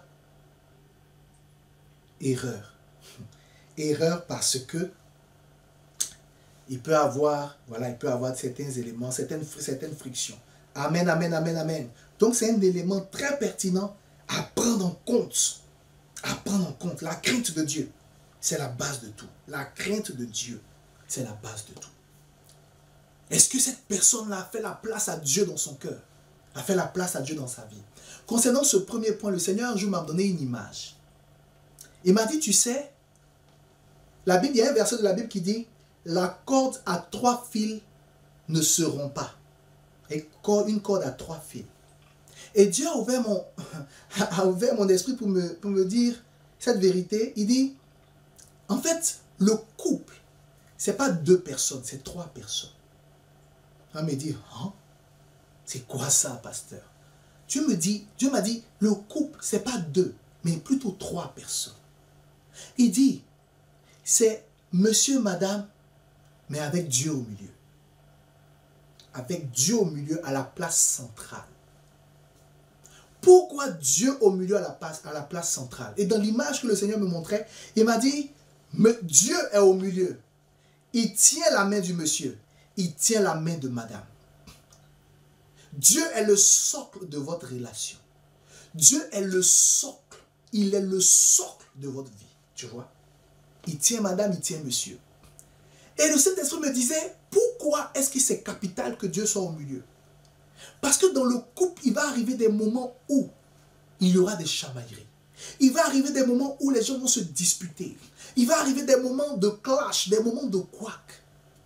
H: erreur. Erreur parce que il peut avoir certains éléments, certaines frictions. Amen, amen, amen, amen. Donc c'est un élément très pertinent à prendre en compte. À prendre en compte. La crainte de Dieu, c'est la base de tout. La crainte de Dieu, c'est la base de tout. Est-ce que cette personne-là a fait la place à Dieu dans son cœur? A fait la place à Dieu dans sa vie? Concernant ce premier point, le Seigneur un jour m'a donné une image. Il m'a dit, tu sais, la Bible, il y a un verset de la Bible qui dit, la corde à 3 fils ne se rompt pas. Et une corde à 3 fils. Et Dieu a ouvert mon esprit pour me dire cette vérité. Il dit, en fait, le couple, ce n'est pas 2 personnes, c'est 3 personnes. On me dit, hein? C'est quoi ça, pasteur? Dieu m'a dit, le couple, ce n'est pas 2, mais plutôt 3 personnes. Il dit, c'est monsieur, madame, mais avec Dieu au milieu. Avec Dieu au milieu à la place centrale. Pourquoi Dieu au milieu à la place centrale? Et dans l'image que le Seigneur me montrait, il m'a dit, Dieu est au milieu. Il tient la main du monsieur. Il tient la main de madame. Dieu est le socle de votre relation. Dieu est le socle. Il est le socle de votre vie. Tu vois? Il tient madame, il tient monsieur. Et le Saint-Esprit me disait, pourquoi est-ce que c'est capital que Dieu soit au milieu? Parce que dans le couple, il va arriver des moments où il y aura des chamailleries. Il va arriver des moments où les gens vont se disputer. Il va arriver des moments de clash, des moments de couac.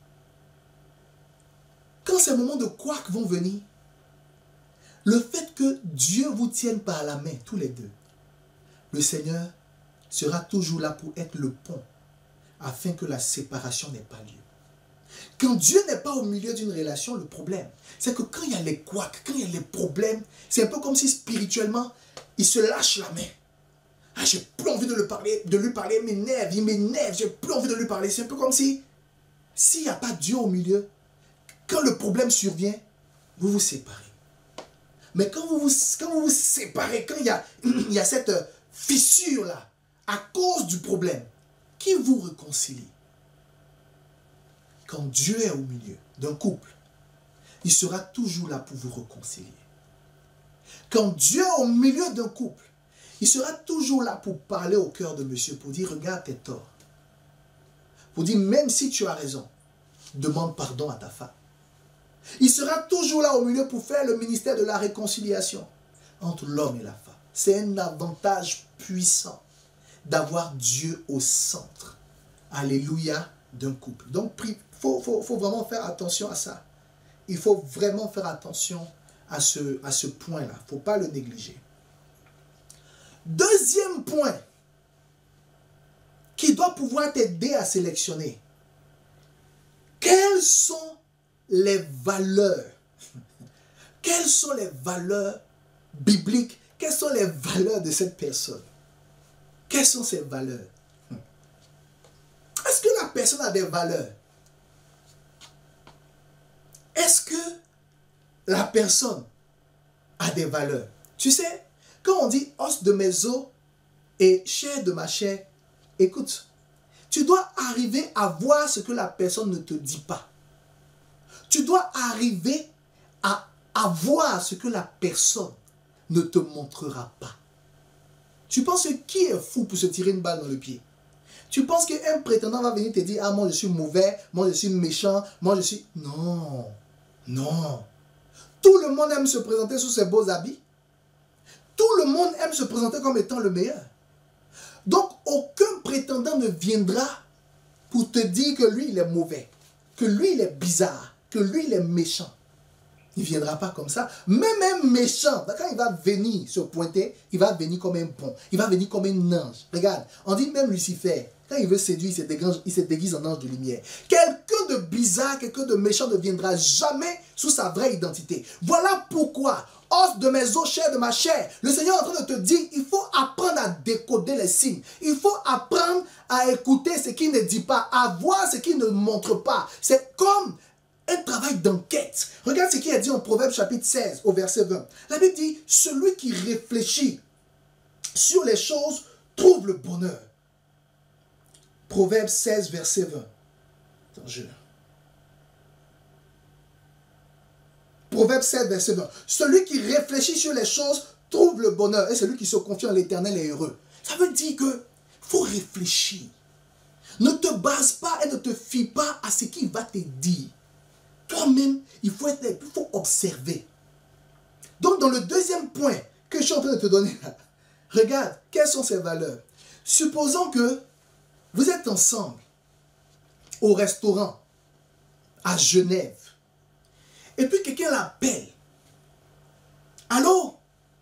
H: Quand ces moments de couac vont venir, le fait que Dieu vous tienne par la main, tous les deux, le Seigneur sera toujours là pour être le pont, afin que la séparation n'ait pas lieu. Quand Dieu n'est pas au milieu d'une relation, le problème, c'est que quand il y a les couacs, quand il y a les problèmes, c'est un peu comme si spirituellement, il se lâche la main. Ah, j'ai plus envie de lui parler, il m'énerve, j'ai plus envie de lui parler. C'est un peu comme si, s'il n'y a pas Dieu au milieu, quand le problème survient, vous vous séparez. Mais quand vous vous séparez, quand il y a cette fissure-là, à cause du problème, qui vous réconcilie? Quand Dieu est au milieu d'un couple, il sera toujours là pour vous réconcilier. Quand Dieu est au milieu d'un couple, il sera toujours là pour parler au cœur de monsieur, pour dire, regarde tes torts. Pour dire, même si tu as raison, demande pardon à ta femme. Il sera toujours là au milieu pour faire le ministère de la réconciliation entre l'homme et la femme. C'est un avantage puissant d'avoir Dieu au centre. Alléluia, d'un couple. Donc, il faut vraiment faire attention à ça. Il faut vraiment faire attention à ce point-là. Il ne faut pas le négliger. Deuxième point qui doit pouvoir t'aider à sélectionner. Quelles sont les valeurs? Quelles sont les valeurs bibliques? Quelles sont les valeurs de cette personne? Quelles sont ces valeurs? Est-ce que la personne a des valeurs? Est-ce que la personne a des valeurs? Tu sais, quand on dit os de mes os et chair de ma chair, écoute, tu dois arriver à voir ce que la personne ne te dit pas. Tu dois arriver à voir ce que la personne ne te montrera pas. Tu penses que qui est fou pour se tirer une balle dans le pied? Tu penses qu'un prétendant va venir te dire, ah, moi je suis mauvais, moi je suis méchant, moi je suis... Non, non. Tout le monde aime se présenter sous ses beaux habits. Tout le monde aime se présenter comme étant le meilleur. Donc, aucun prétendant ne viendra pour te dire que lui, il est mauvais, que lui, il est bizarre, que lui, il est méchant. Il ne viendra pas comme ça. Même un méchant, quand il va venir se pointer, il va venir comme un bon. Il va venir comme un ange. Regarde, on dit même Lucifer, quand il veut séduire, il se déguise en ange de lumière. Quelqu'un de bizarre, quelqu'un de méchant ne viendra jamais sous sa vraie identité. Voilà pourquoi, os de mes os, chair de ma chair, le Seigneur est en train de te dire, il faut apprendre à décoder les signes. Il faut apprendre à écouter ce qu'il ne dit pas, à voir ce qu'il ne montre pas. C'est comme un travail d'enquête. Regarde ce qui est dit en Proverbe chapitre 16 au verset 20. La Bible dit, celui qui réfléchit sur les choses trouve le bonheur. Proverbe 16 verset 20. Attends, Proverbe 7 verset 20. Celui qui réfléchit sur les choses trouve le bonheur. Et celui qui se confie en l'Éternel est heureux. Ça veut dire que faut réfléchir. Ne te base pas et ne te fie pas à ce qu'il va te dire. Toi-même, il faut observer. Donc, dans le deuxième point que je suis en train de te donner là, regarde, quelles sont ces valeurs? Supposons que vous êtes ensemble au restaurant à Genève. Et puis quelqu'un l'appelle. Allô?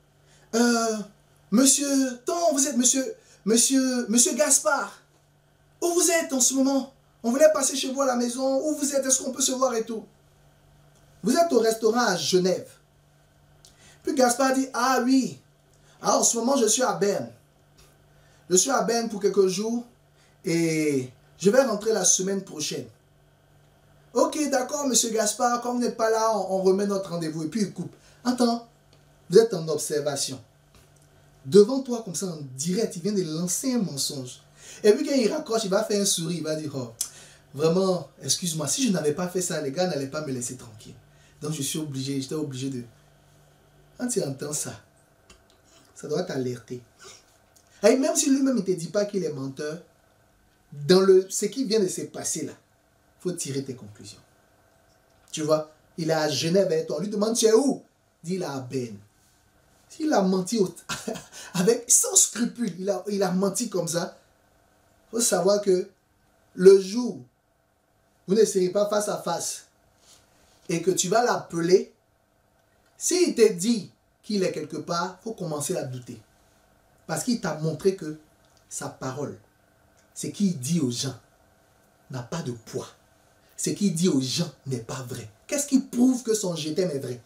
H: Monsieur Tom, vous êtes monsieur Gaspard. Où vous êtes en ce moment? On voulait passer chez vous à la maison. Où vous êtes? Est-ce qu'on peut se voir et tout? Vous êtes au restaurant à Genève. Puis Gaspard dit, ah oui. Alors en ce moment, je suis à Berne. Je suis à Berne pour quelques jours. Et je vais rentrer la semaine prochaine. Ok, d'accord, monsieur Gaspard. Comme vous n'êtes pas là, on remet notre rendez-vous. Et puis il coupe. Attends, vous êtes en observation. Devant toi, comme ça, en direct, il vient de lancer un mensonge. Et puis quand il raccroche, il va faire un sourire. Il va dire, oh, vraiment, excuse-moi, si je n'avais pas fait ça, les gars n'allaient pas me laisser tranquille. Donc je suis obligé, j'étais obligé de... Quand tu entends ça, ça doit t'alerter. Et même si lui-même ne te dit pas qu'il est menteur, dans ce qui vient de se passer là, il faut tirer tes conclusions. Tu vois, il est à Genève avec toi. On lui demande, tu es où? Il dit, il est à Berne. S'il a menti avec, sans scrupule, il a menti comme ça, il faut savoir que le jour où vous ne serez pas face à face et que tu vas l'appeler, s'il te dit qu'il est quelque part, il faut commencer à douter. Parce qu'il t'a montré que sa parole, ce qu'il dit aux gens, n'a pas de poids. Ce qu'il dit aux gens n'est pas vrai. Qu'est-ce qui prouve que son je t'aime est vrai?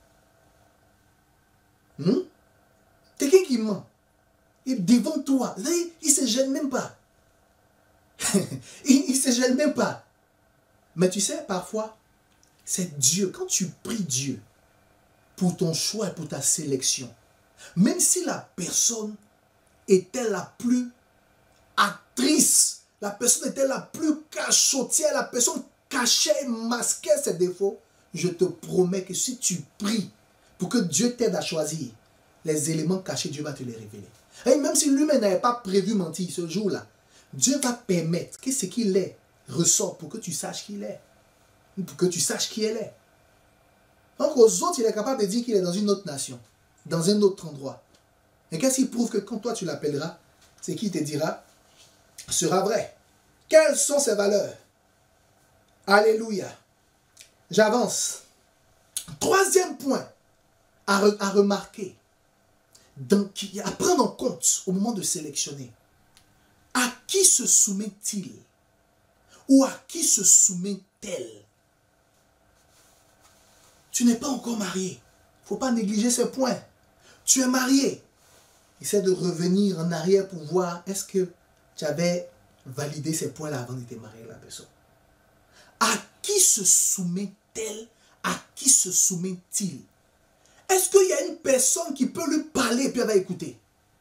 H: Quelqu'un qui ment. Et devant toi, il ne se gêne même pas. il ne se gêne même pas. Mais tu sais, parfois, c'est Dieu. Quand tu pries Dieu pour ton choix et pour ta sélection, même si la personne était la plus actrice, la personne était la plus cachotière, la personne cachait et masquait ses défauts, je te promets que si tu pries pour que Dieu t'aide à choisir, les éléments cachés, Dieu va te les révéler. Et même si lui-même n'avait pas prévu mentir ce jour-là, Dieu va permettre que ce qu'il est ressorte pour que tu saches qui il est. Pour que tu saches qui elle est. Donc aux autres, il est capable de dire qu'il est dans une autre nation, dans un autre endroit. Et qu'est-ce qui prouve que quand toi tu l'appelleras, ce qu'il te dira sera vrai? Quelles sont ses valeurs? Alléluia. J'avance. Troisième point à remarquer, à prendre en compte au moment de sélectionner. À qui se soumet-il? Ou à qui se soumet-elle? Tu n'es pas encore marié. Il ne faut pas négliger ces points. Tu es marié. Essaie de revenir en arrière pour voir est-ce que tu avais validé ces points-là avant de te marier avec la personne. À qui se soumet-elle? À qui se soumet-il? Est-ce qu'il y a une personne qui peut lui parler et puis elle va écouter?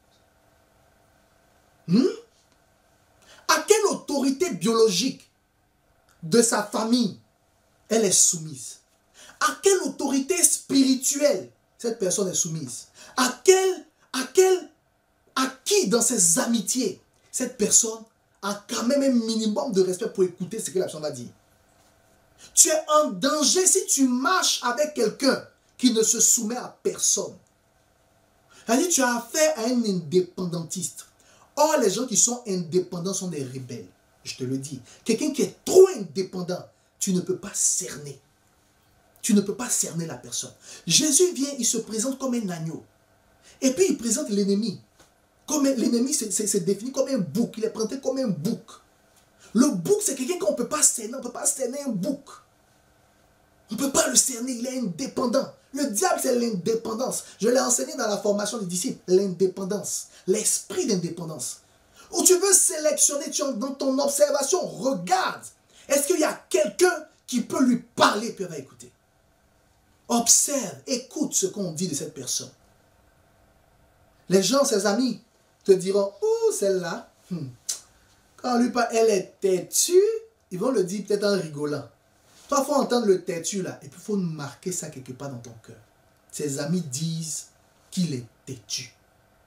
H: À quelle autorité biologique de sa famille elle est soumise? À quelle autorité spirituelle cette personne est soumise? À qui dans ses amitiés cette personne a quand même un minimum de respect pour écouter ce que la personne va dire. Tu es en danger si tu marches avec quelqu'un qui ne se soumet à personne. C'est-à-dire, tu as affaire à un indépendantiste. Or, les gens qui sont indépendants sont des rebelles. Je te le dis. Quelqu'un qui est trop indépendant, tu ne peux pas cerner. Tu ne peux pas cerner la personne. Jésus vient, il se présente comme un agneau. Et puis, il présente l'ennemi. L'ennemi, c'est défini comme un bouc. Il est présenté comme un bouc. Le bouc, c'est quelqu'un qu'on ne peut pas cerner. On ne peut pas cerner un bouc. On ne peut pas le cerner. Il est indépendant. Le diable, c'est l'indépendance. Je l'ai enseigné dans la formation des disciples. L'indépendance. L'esprit d'indépendance. Où tu veux sélectionner dans ton observation, regarde. Est-ce qu'il y a quelqu'un qui peut lui parler puis elle va écouter? Observe, écoute ce qu'on dit de cette personne. Les gens, ses amis, te diront, oh, celle-là, quand on lui parle, elle est têtue, ils vont le dire peut-être en rigolant. Toi, il faut entendre le têtu là, et puis il faut marquer ça quelque part dans ton cœur. Ses amis disent qu'il est têtu.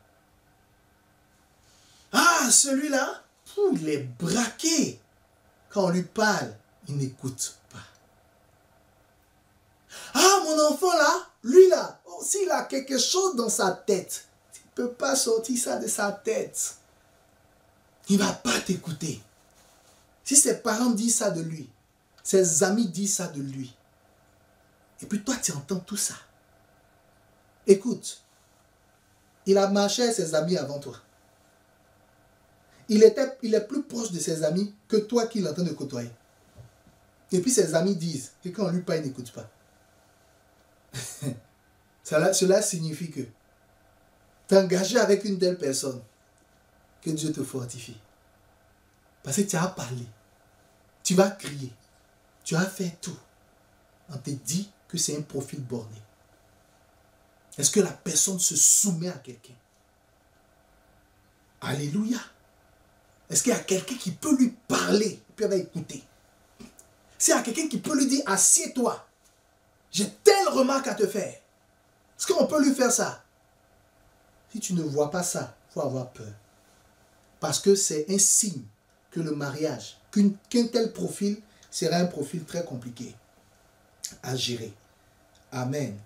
H: Ah, celui-là, il est braqué. Quand on lui parle, il n'écoute pas. Ah, mon enfant là, lui là, oh, s'il a quelque chose dans sa tête, il ne peut pas sortir ça de sa tête. Il ne va pas t'écouter. Si ses parents disent ça de lui, ses amis disent ça de lui, et puis toi tu entends tout ça. Écoute, il a marché avec ses amis avant toi. Il est plus proche de ses amis que toi qui l'entends de côtoyer. Et puis ses amis disent que quand on lui parle, il n'écoute pas. Cela signifie que t'engager avec une telle personne, que Dieu te fortifie. Parce que tu as parlé, tu vas crier, tu as fait tout. On te dit que c'est un profil borné. Est-ce que la personne se soumet à quelqu'un? Alléluia. Est-ce qu'il y a quelqu'un qui peut lui parler et puis elle va écouter? S'il y a quelqu'un qui peut lui dire, assieds-toi, j'ai telle remarque à te faire. Est-ce qu'on peut lui faire ça? Si tu ne vois pas ça, il faut avoir peur. Parce que c'est un signe que le mariage, qu'un tel profil sera un profil très compliqué à gérer. Amen.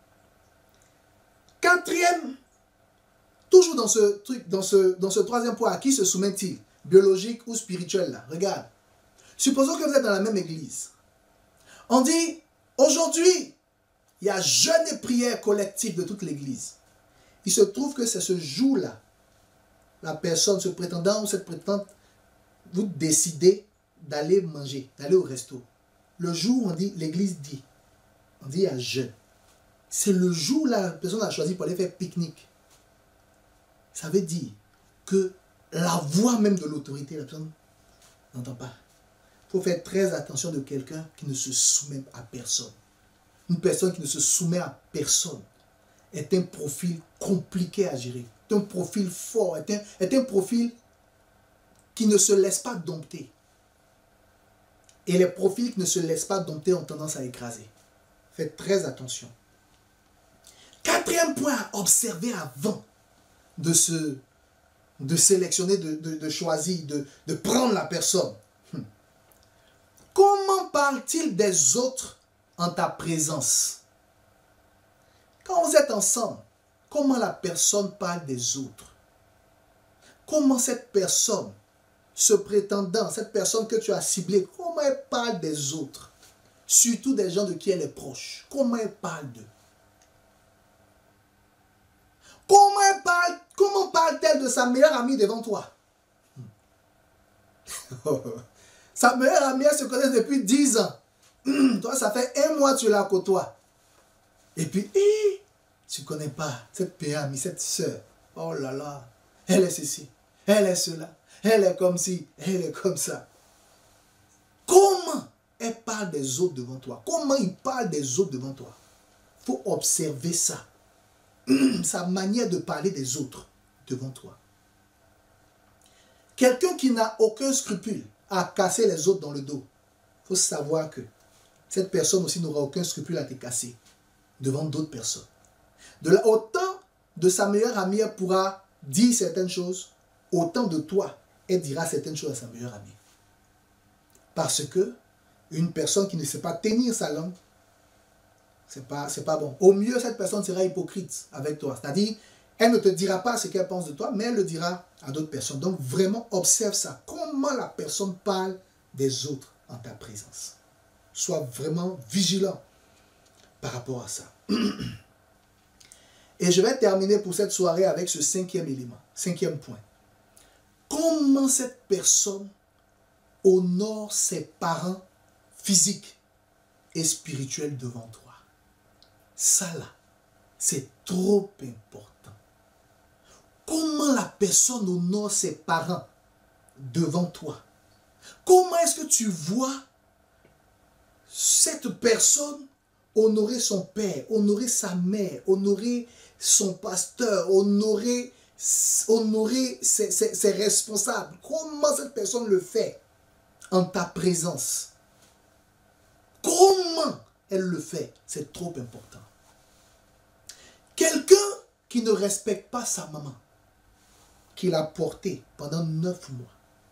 H: Quatrième, toujours dans ce truc, dans ce troisième point, à qui se soumet-il? Biologique ou spirituel là? Regarde. Supposons que vous êtes dans la même église. On dit, aujourd'hui, il y a jeûne et prière collective de toute l'église. Il se trouve que c'est ce jour-là, la personne, ce prétendant ou cette prétendante, vous décidez d'aller manger, d'aller au resto. Le jour où on dit, l'église dit, on dit il y a jeûne. C'est le jour où la personne a choisi pour aller faire pique-nique. Ça veut dire que la voix même de l'autorité, la personne n'entend pas. Il faut faire très attention de quelqu'un qui ne se soumet à personne. Une personne qui ne se soumet à personne est un profil compliqué à gérer. Est un profil fort, est un profil qui ne se laisse pas dompter. Et les profils qui ne se laissent pas dompter ont tendance à écraser. Faites très attention. Quatrième point à observer avant de sélectionner, de choisir, de prendre la personne. Comment parle-t-il des autres en ta présence? Quand vous êtes ensemble, comment la personne parle des autres? Comment cette personne, ce prétendant, cette personne que tu as ciblée, comment elle parle des autres? Surtout des gens de qui elle est proche. Comment elle parle d'eux? Comment parle-t-elle de sa meilleure amie devant toi? Sa meilleure amie, elle se connaît depuis 10 ans. Toi, ça fait 1 mois que tu la côtoies. Et puis, tu ne connais pas cette meilleure amie, cette soeur. Oh là là, elle est ceci, elle est cela, elle est comme ci, elle est comme ça. Comment elle parle des autres devant toi? Comment il parle des autres devant toi? Il faut observer ça. Sa manière de parler des autres devant toi. Quelqu'un qui n'a aucun scrupule à casser les autres dans le dos, il faut savoir que cette personne aussi n'aura aucun scrupule à te casser devant d'autres personnes. Autant de sa meilleure amie elle pourra dire certaines choses, autant de toi, elle dira certaines choses à sa meilleure amie. Parce que une personne qui ne sait pas tenir sa langue, c'est pas bon. Au mieux, cette personne sera hypocrite avec toi. C'est-à-dire, elle ne te dira pas ce qu'elle pense de toi, mais elle le dira à d'autres personnes. Donc, vraiment, observe ça. Comment la personne parle des autres en ta présence. Sois vraiment vigilant par rapport à ça. Et je vais terminer pour cette soirée avec ce 5e élément, 5e point. Comment cette personne honore ses parents physiques et spirituels devant toi. Ça là, c'est trop important. Comment la personne honore ses parents devant toi? Comment est-ce que tu vois cette personne honorer son père, honorer sa mère, honorer son pasteur, honorer ses responsables? Comment cette personne le fait en ta présence? Comment elle le fait? C'est trop important. Quelqu'un qui ne respecte pas sa maman, qu'il a portée pendant 9 mois.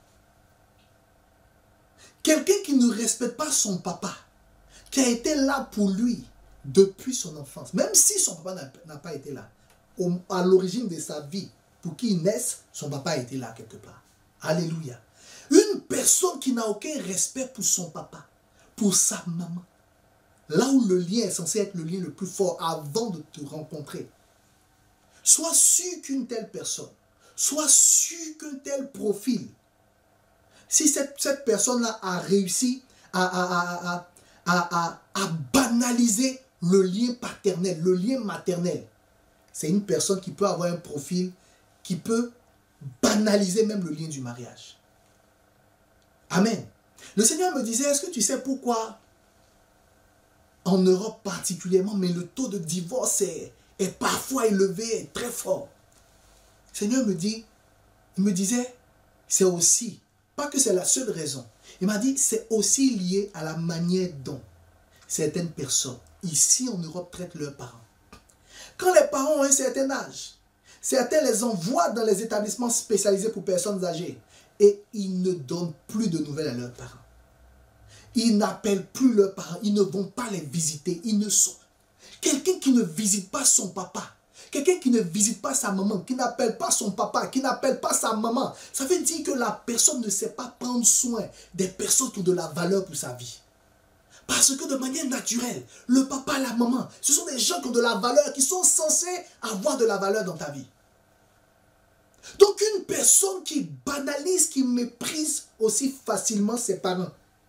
H: Quelqu'un qui ne respecte pas son papa, qui a été là pour lui depuis son enfance, même si son papa n'a pas été là, à l'origine de sa vie, pour qu'il naisse, son papa a été là quelque part. Alléluia. Une personne qui n'a aucun respect pour son papa, pour sa maman, là où le lien est censé être le lien le plus fort avant de te rencontrer, sois sûr qu'une telle personne, sois sûr qu'un tel profil, si cette personne-là a réussi à banaliser le lien paternel, le lien maternel, c'est une personne qui peut avoir un profil qui peut banaliser même le lien du mariage. Amen. Le Seigneur me disait, est-ce que tu sais pourquoi en Europe particulièrement, mais le taux de divorce est parfois élevé, est très fort? Le Seigneur me disait, c'est aussi, pas que c'est la seule raison, il m'a dit, c'est aussi lié à la manière dont certaines personnes, ici en Europe, traitent leurs parents. Quand les parents ont un certain âge, certains les envoient dans les établissements spécialisés pour personnes âgées et ils ne donnent plus de nouvelles à leurs parents. Ils n'appellent plus leurs parents, ils ne vont pas les visiter, ils ne sont... Quelqu'un qui ne visite pas son papa, quelqu'un qui ne visite pas sa maman, qui n'appelle pas son papa, qui n'appelle pas sa maman, ça veut dire que la personne ne sait pas prendre soin des personnes qui ont de la valeur pour sa vie. Parce que de manière naturelle, le papa, la maman, ce sont des gens qui ont de la valeur, qui sont censés avoir de la valeur dans ta vie. Donc une personne qui banalise, qui méprise aussi facilement ses parents,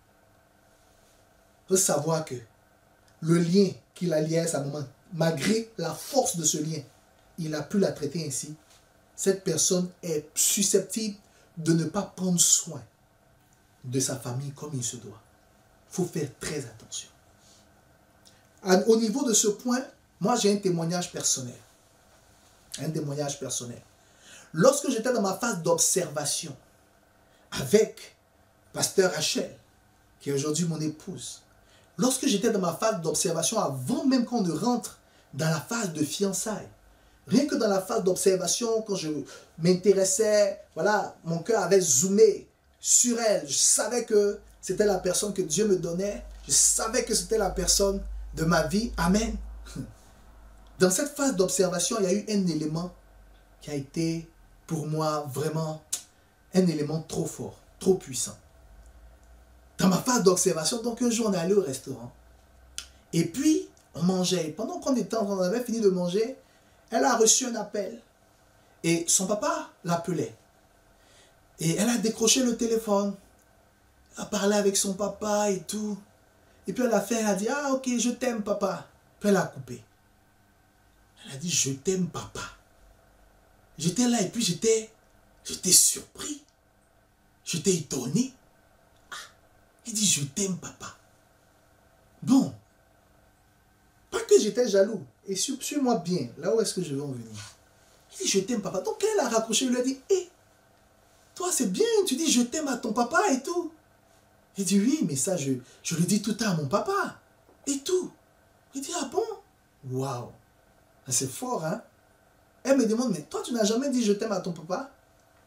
H: faut savoir que le lien qu'il a lié à sa maman, malgré la force de ce lien, il a pu la traiter ainsi. Cette personne est susceptible de ne pas prendre soin de sa famille comme il se doit. Il faut faire très attention. Au niveau de ce point, moi j'ai un témoignage personnel. Un témoignage personnel. Lorsque j'étais dans ma phase d'observation avec Pasteur Rachel, qui est aujourd'hui mon épouse, lorsque j'étais dans ma phase d'observation, avant même qu'on ne rentre dans la phase de fiançailles, rien que dans la phase d'observation, quand je m'intéressais, voilà, mon cœur avait zoomé sur elle. Je savais que c'était la personne que Dieu me donnait. Je savais que c'était la personne de ma vie. Amen. Dans cette phase d'observation, il y a eu un élément qui a été pour moi vraiment un élément trop fort, trop puissant. Dans ma phase d'observation, donc un jour on est allé au restaurant. Et puis, on mangeait. Pendant qu'on avait fini de manger, elle a reçu un appel. Et son papa l'appelait. Et elle a décroché le téléphone. Elle a parlé avec son papa et tout. Et puis elle a dit, ah ok, je t'aime papa. Puis elle a coupé. Elle a dit, je t'aime papa. J'étais là et puis j'étais surpris. J'étais étonné. Il dit, je t'aime, papa. Bon. Pas que j'étais jaloux. Et suis-moi bien. Là où est-ce que je veux en venir? Il dit, je t'aime, papa. Donc, elle a raccroché. Il lui a dit, hé, toi, c'est bien. Tu dis, je t'aime à ton papa et tout. Il dit, oui, mais ça, je le dis tout le temps à mon papa. Et tout. Il dit, ah bon? Waouh. C'est fort, hein? Elle me demande, mais toi, tu n'as jamais dit, je t'aime à ton papa?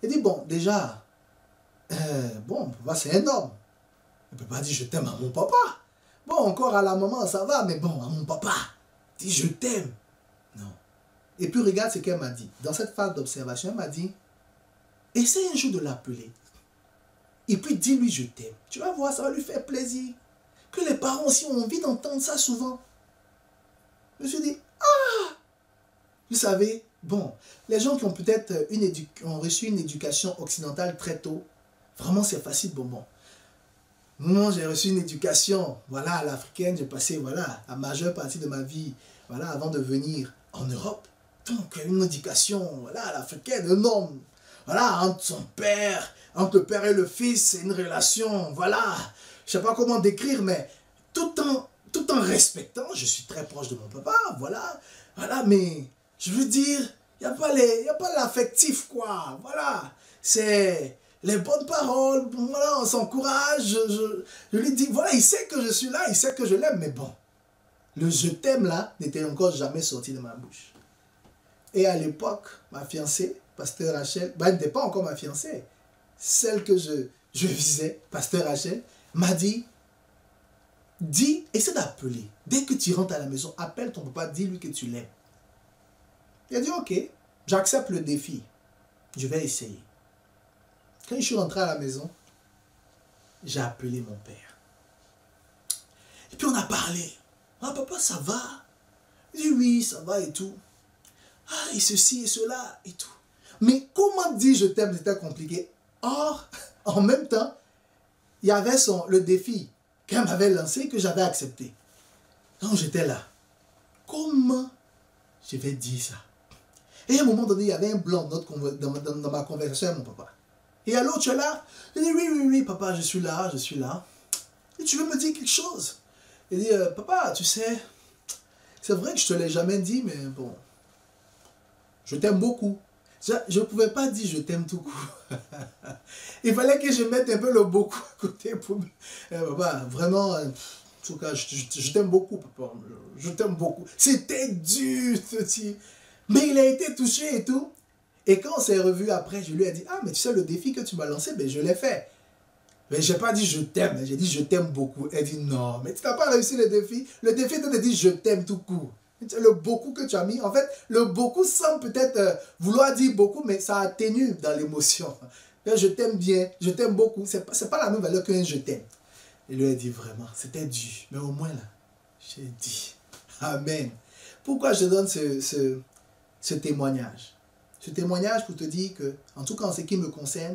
H: Il dit, bon, déjà, bon, papa, c'est un homme. Il ne peut pas dire je t'aime à mon papa. Bon, encore à la maman, ça va, mais bon, à mon papa, il dit je t'aime. Non. Et puis regarde ce qu'elle m'a dit. Dans cette phase d'observation, elle m'a dit, essaye un jour de l'appeler. Et puis dis-lui je t'aime. Tu vas voir, ça va lui faire plaisir. Que les parents aussi ont envie d'entendre ça souvent. Je me suis dit, ah! Vous savez, bon, les gens qui ont peut-être ont reçu une éducation occidentale très tôt, vraiment c'est facile, bon. Moi, j'ai reçu une éducation, voilà, à l'africaine, j'ai passé, voilà, la majeure partie de ma vie, voilà, avant de venir en Europe. Donc, une éducation, voilà, à l'africaine, un homme, voilà, entre son père, entre le père et le fils, c'est une relation, voilà, je sais pas comment décrire, mais tout en respectant, je suis très proche de mon papa, voilà, mais je veux dire, il n'y a pas l'affectif, quoi, voilà, c'est les bonnes paroles, voilà, on s'encourage, je lui dis, voilà, il sait que je suis là, il sait que je l'aime, mais bon, le je t'aime là n'était encore jamais sorti de ma bouche. Et à l'époque, ma fiancée, pasteur Rachel, elle n'était pas encore ma fiancée, celle que je visais, pasteur Rachel, m'a dit, essaie d'appeler, dès que tu rentres à la maison, appelle ton papa, dis-lui que tu l'aimes. Il a dit, ok, j'accepte le défi, je vais essayer. Quand je suis rentré à la maison, j'ai appelé mon père. Et puis on a parlé. Ah, papa, ça va? Il dit oui, ça va et tout. Ah, et ceci et cela et tout. Mais comment dire je t'aime, c'était compliqué. Or, en même temps, il y avait le défi qu'elle m'avait lancé que j'avais accepté. Donc j'étais là. Comment je vais dire ça? Et à un moment donné, il y avait un blanc dans ma conversation avec mon papa. Et alors, tu es là? Il dit, oui, papa, je suis là. Et tu veux me dire quelque chose? Il dit, papa, tu sais, c'est vrai que je ne te l'ai jamais dit, mais bon, je t'aime beaucoup. Je ne pouvais pas dire je t'aime tout court. Il fallait que je mette un peu le beaucoup à côté pour... papa, vraiment, en tout cas, je t'aime beaucoup, papa. Je t'aime beaucoup. C'était dur, ce mais il a été touché et tout. Et quand on s'est revu après, je lui ai dit, ah, mais tu sais, le défi que tu m'as lancé, ben, je l'ai fait. Mais je n'ai pas dit je t'aime, j'ai dit je t'aime beaucoup. Elle dit non, mais tu n'as pas réussi le défi. Le défi te dit je t'aime tout court. Le beaucoup que tu as mis, en fait, le beaucoup semble peut-être vouloir dire beaucoup, mais ça atténue dans l'émotion. Je t'aime bien, je t'aime beaucoup. Ce n'est pas la même valeur qu'un je t'aime. Et lui a dit vraiment, c'était dur. Mais au moins là, j'ai dit amen. Pourquoi je donne ce témoignage? Ce témoignage pour te dire que, en tout cas en ce qui me concerne,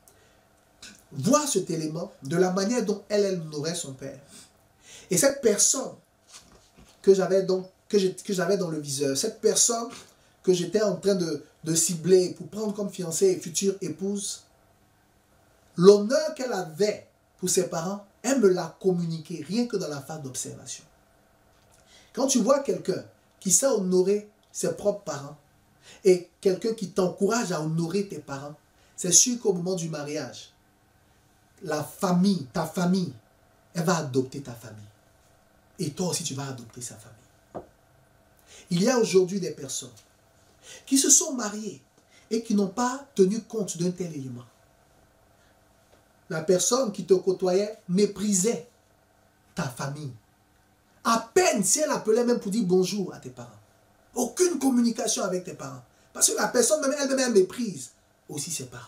H: vois cet élément de la manière dont elle honorait son père. Et cette personne que j'avais dans le viseur, cette personne que j'étais en train de cibler pour prendre comme fiancée et future épouse, l'honneur qu'elle avait pour ses parents, elle me l'a communiqué rien que dans la phase d'observation. Quand tu vois quelqu'un qui sait honorer ses propres parents, et quelqu'un qui t'encourage à honorer tes parents, c'est sûr qu'au moment du mariage, la famille, ta famille, elle va adopter ta famille. Et toi aussi, tu vas adopter sa famille. Il y a aujourd'hui des personnes qui se sont mariées et qui n'ont pas tenu compte d'un tel élément. La personne qui te côtoyait méprisait ta famille. À peine si elle appelait même pour dire bonjour à tes parents. Aucune communication avec tes parents. Parce que la personne elle-même méprise aussi ses parents.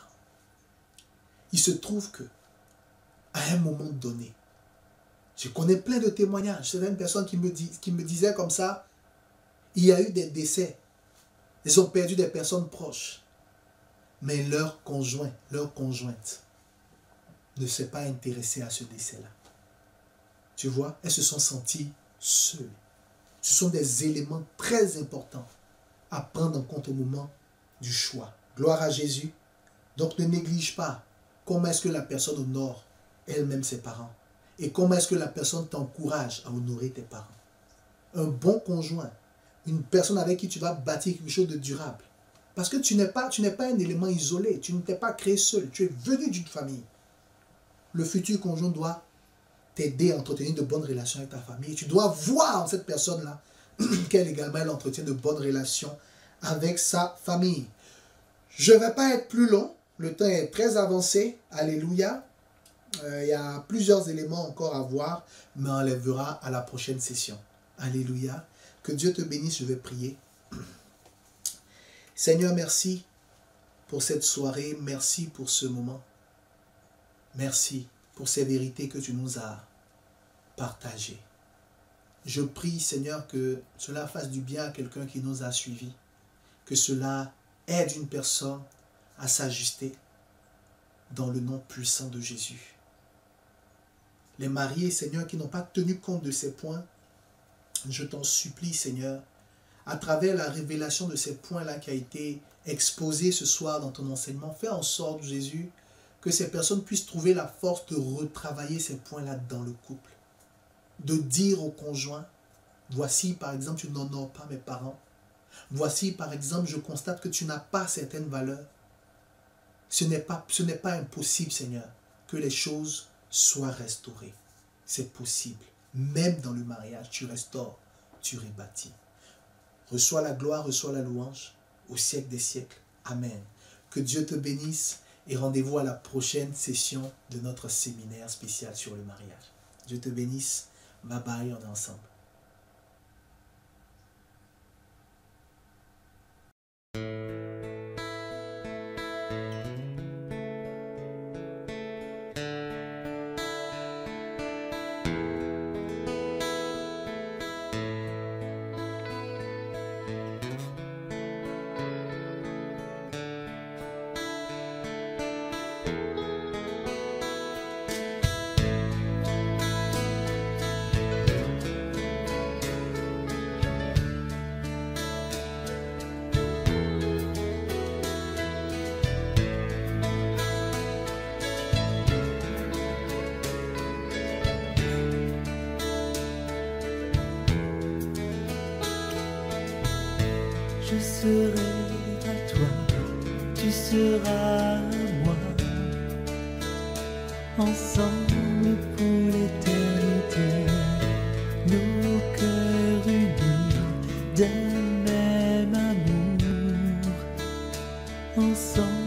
H: Il se trouve que, à un moment donné, je connais plein de témoignages. C'est une personne qui me disait comme ça, il y a eu des décès. Ils ont perdu des personnes proches. Mais leur conjoint, leur conjointe ne s'est pas intéressé à ce décès-là. Tu vois, elles se sont senties seules. Ce sont des éléments très importants à prendre en compte au moment du choix. Gloire à Jésus. Donc ne néglige pas comment est-ce que la personne honore elle-même ses parents. Et comment est-ce que la personne t'encourage à honorer tes parents. Un bon conjoint, une personne avec qui tu vas bâtir quelque chose de durable. Parce que tu n'es pas un élément isolé, tu ne t'es pas créé seul, tu es venu d'une famille. Le futur conjoint doit t'aider à entretenir de bonnes relations avec ta famille. Et tu dois voir en cette personne-là qu'elle également elle entretient de bonnes relations avec sa famille. Je ne vais pas être plus long. Le temps est très avancé. Alléluia. Il y a plusieurs éléments encore à voir, mais on les verra à la prochaine session. Alléluia. Que Dieu te bénisse, je vais prier. Seigneur, merci pour cette soirée. Merci pour ce moment. Merci pour ces vérités que tu nous as partagées. Je prie, Seigneur, que cela fasse du bien à quelqu'un qui nous a suivis. Que cela aide une personne à s'ajuster dans le nom puissant de Jésus. Les mariés, Seigneur, qui n'ont pas tenu compte de ces points, je t'en supplie, Seigneur, à travers la révélation de ces points-là qui a été exposée ce soir dans ton enseignement, fais en sorte, Jésus, que ces personnes puissent trouver la force de retravailler ces points-là dans le couple. De dire au conjoint, voici par exemple, tu n'honores pas mes parents. Voici par exemple, je constate que tu n'as pas certaines valeurs. Ce n'est pas impossible, Seigneur, que les choses soient restaurées. C'est possible. Même dans le mariage, tu restaures, tu rebâtis. Reçois la gloire, reçois la louange au siècle des siècles. Amen. Que Dieu te bénisse et rendez-vous à la prochaine session de notre séminaire spécial sur le mariage. Dieu te bénisse. Bye bye, on est ensemble.
G: Je serai à toi, tu seras à moi, ensemble pour l'éternité, nos cœurs unis d'un même amour, ensemble.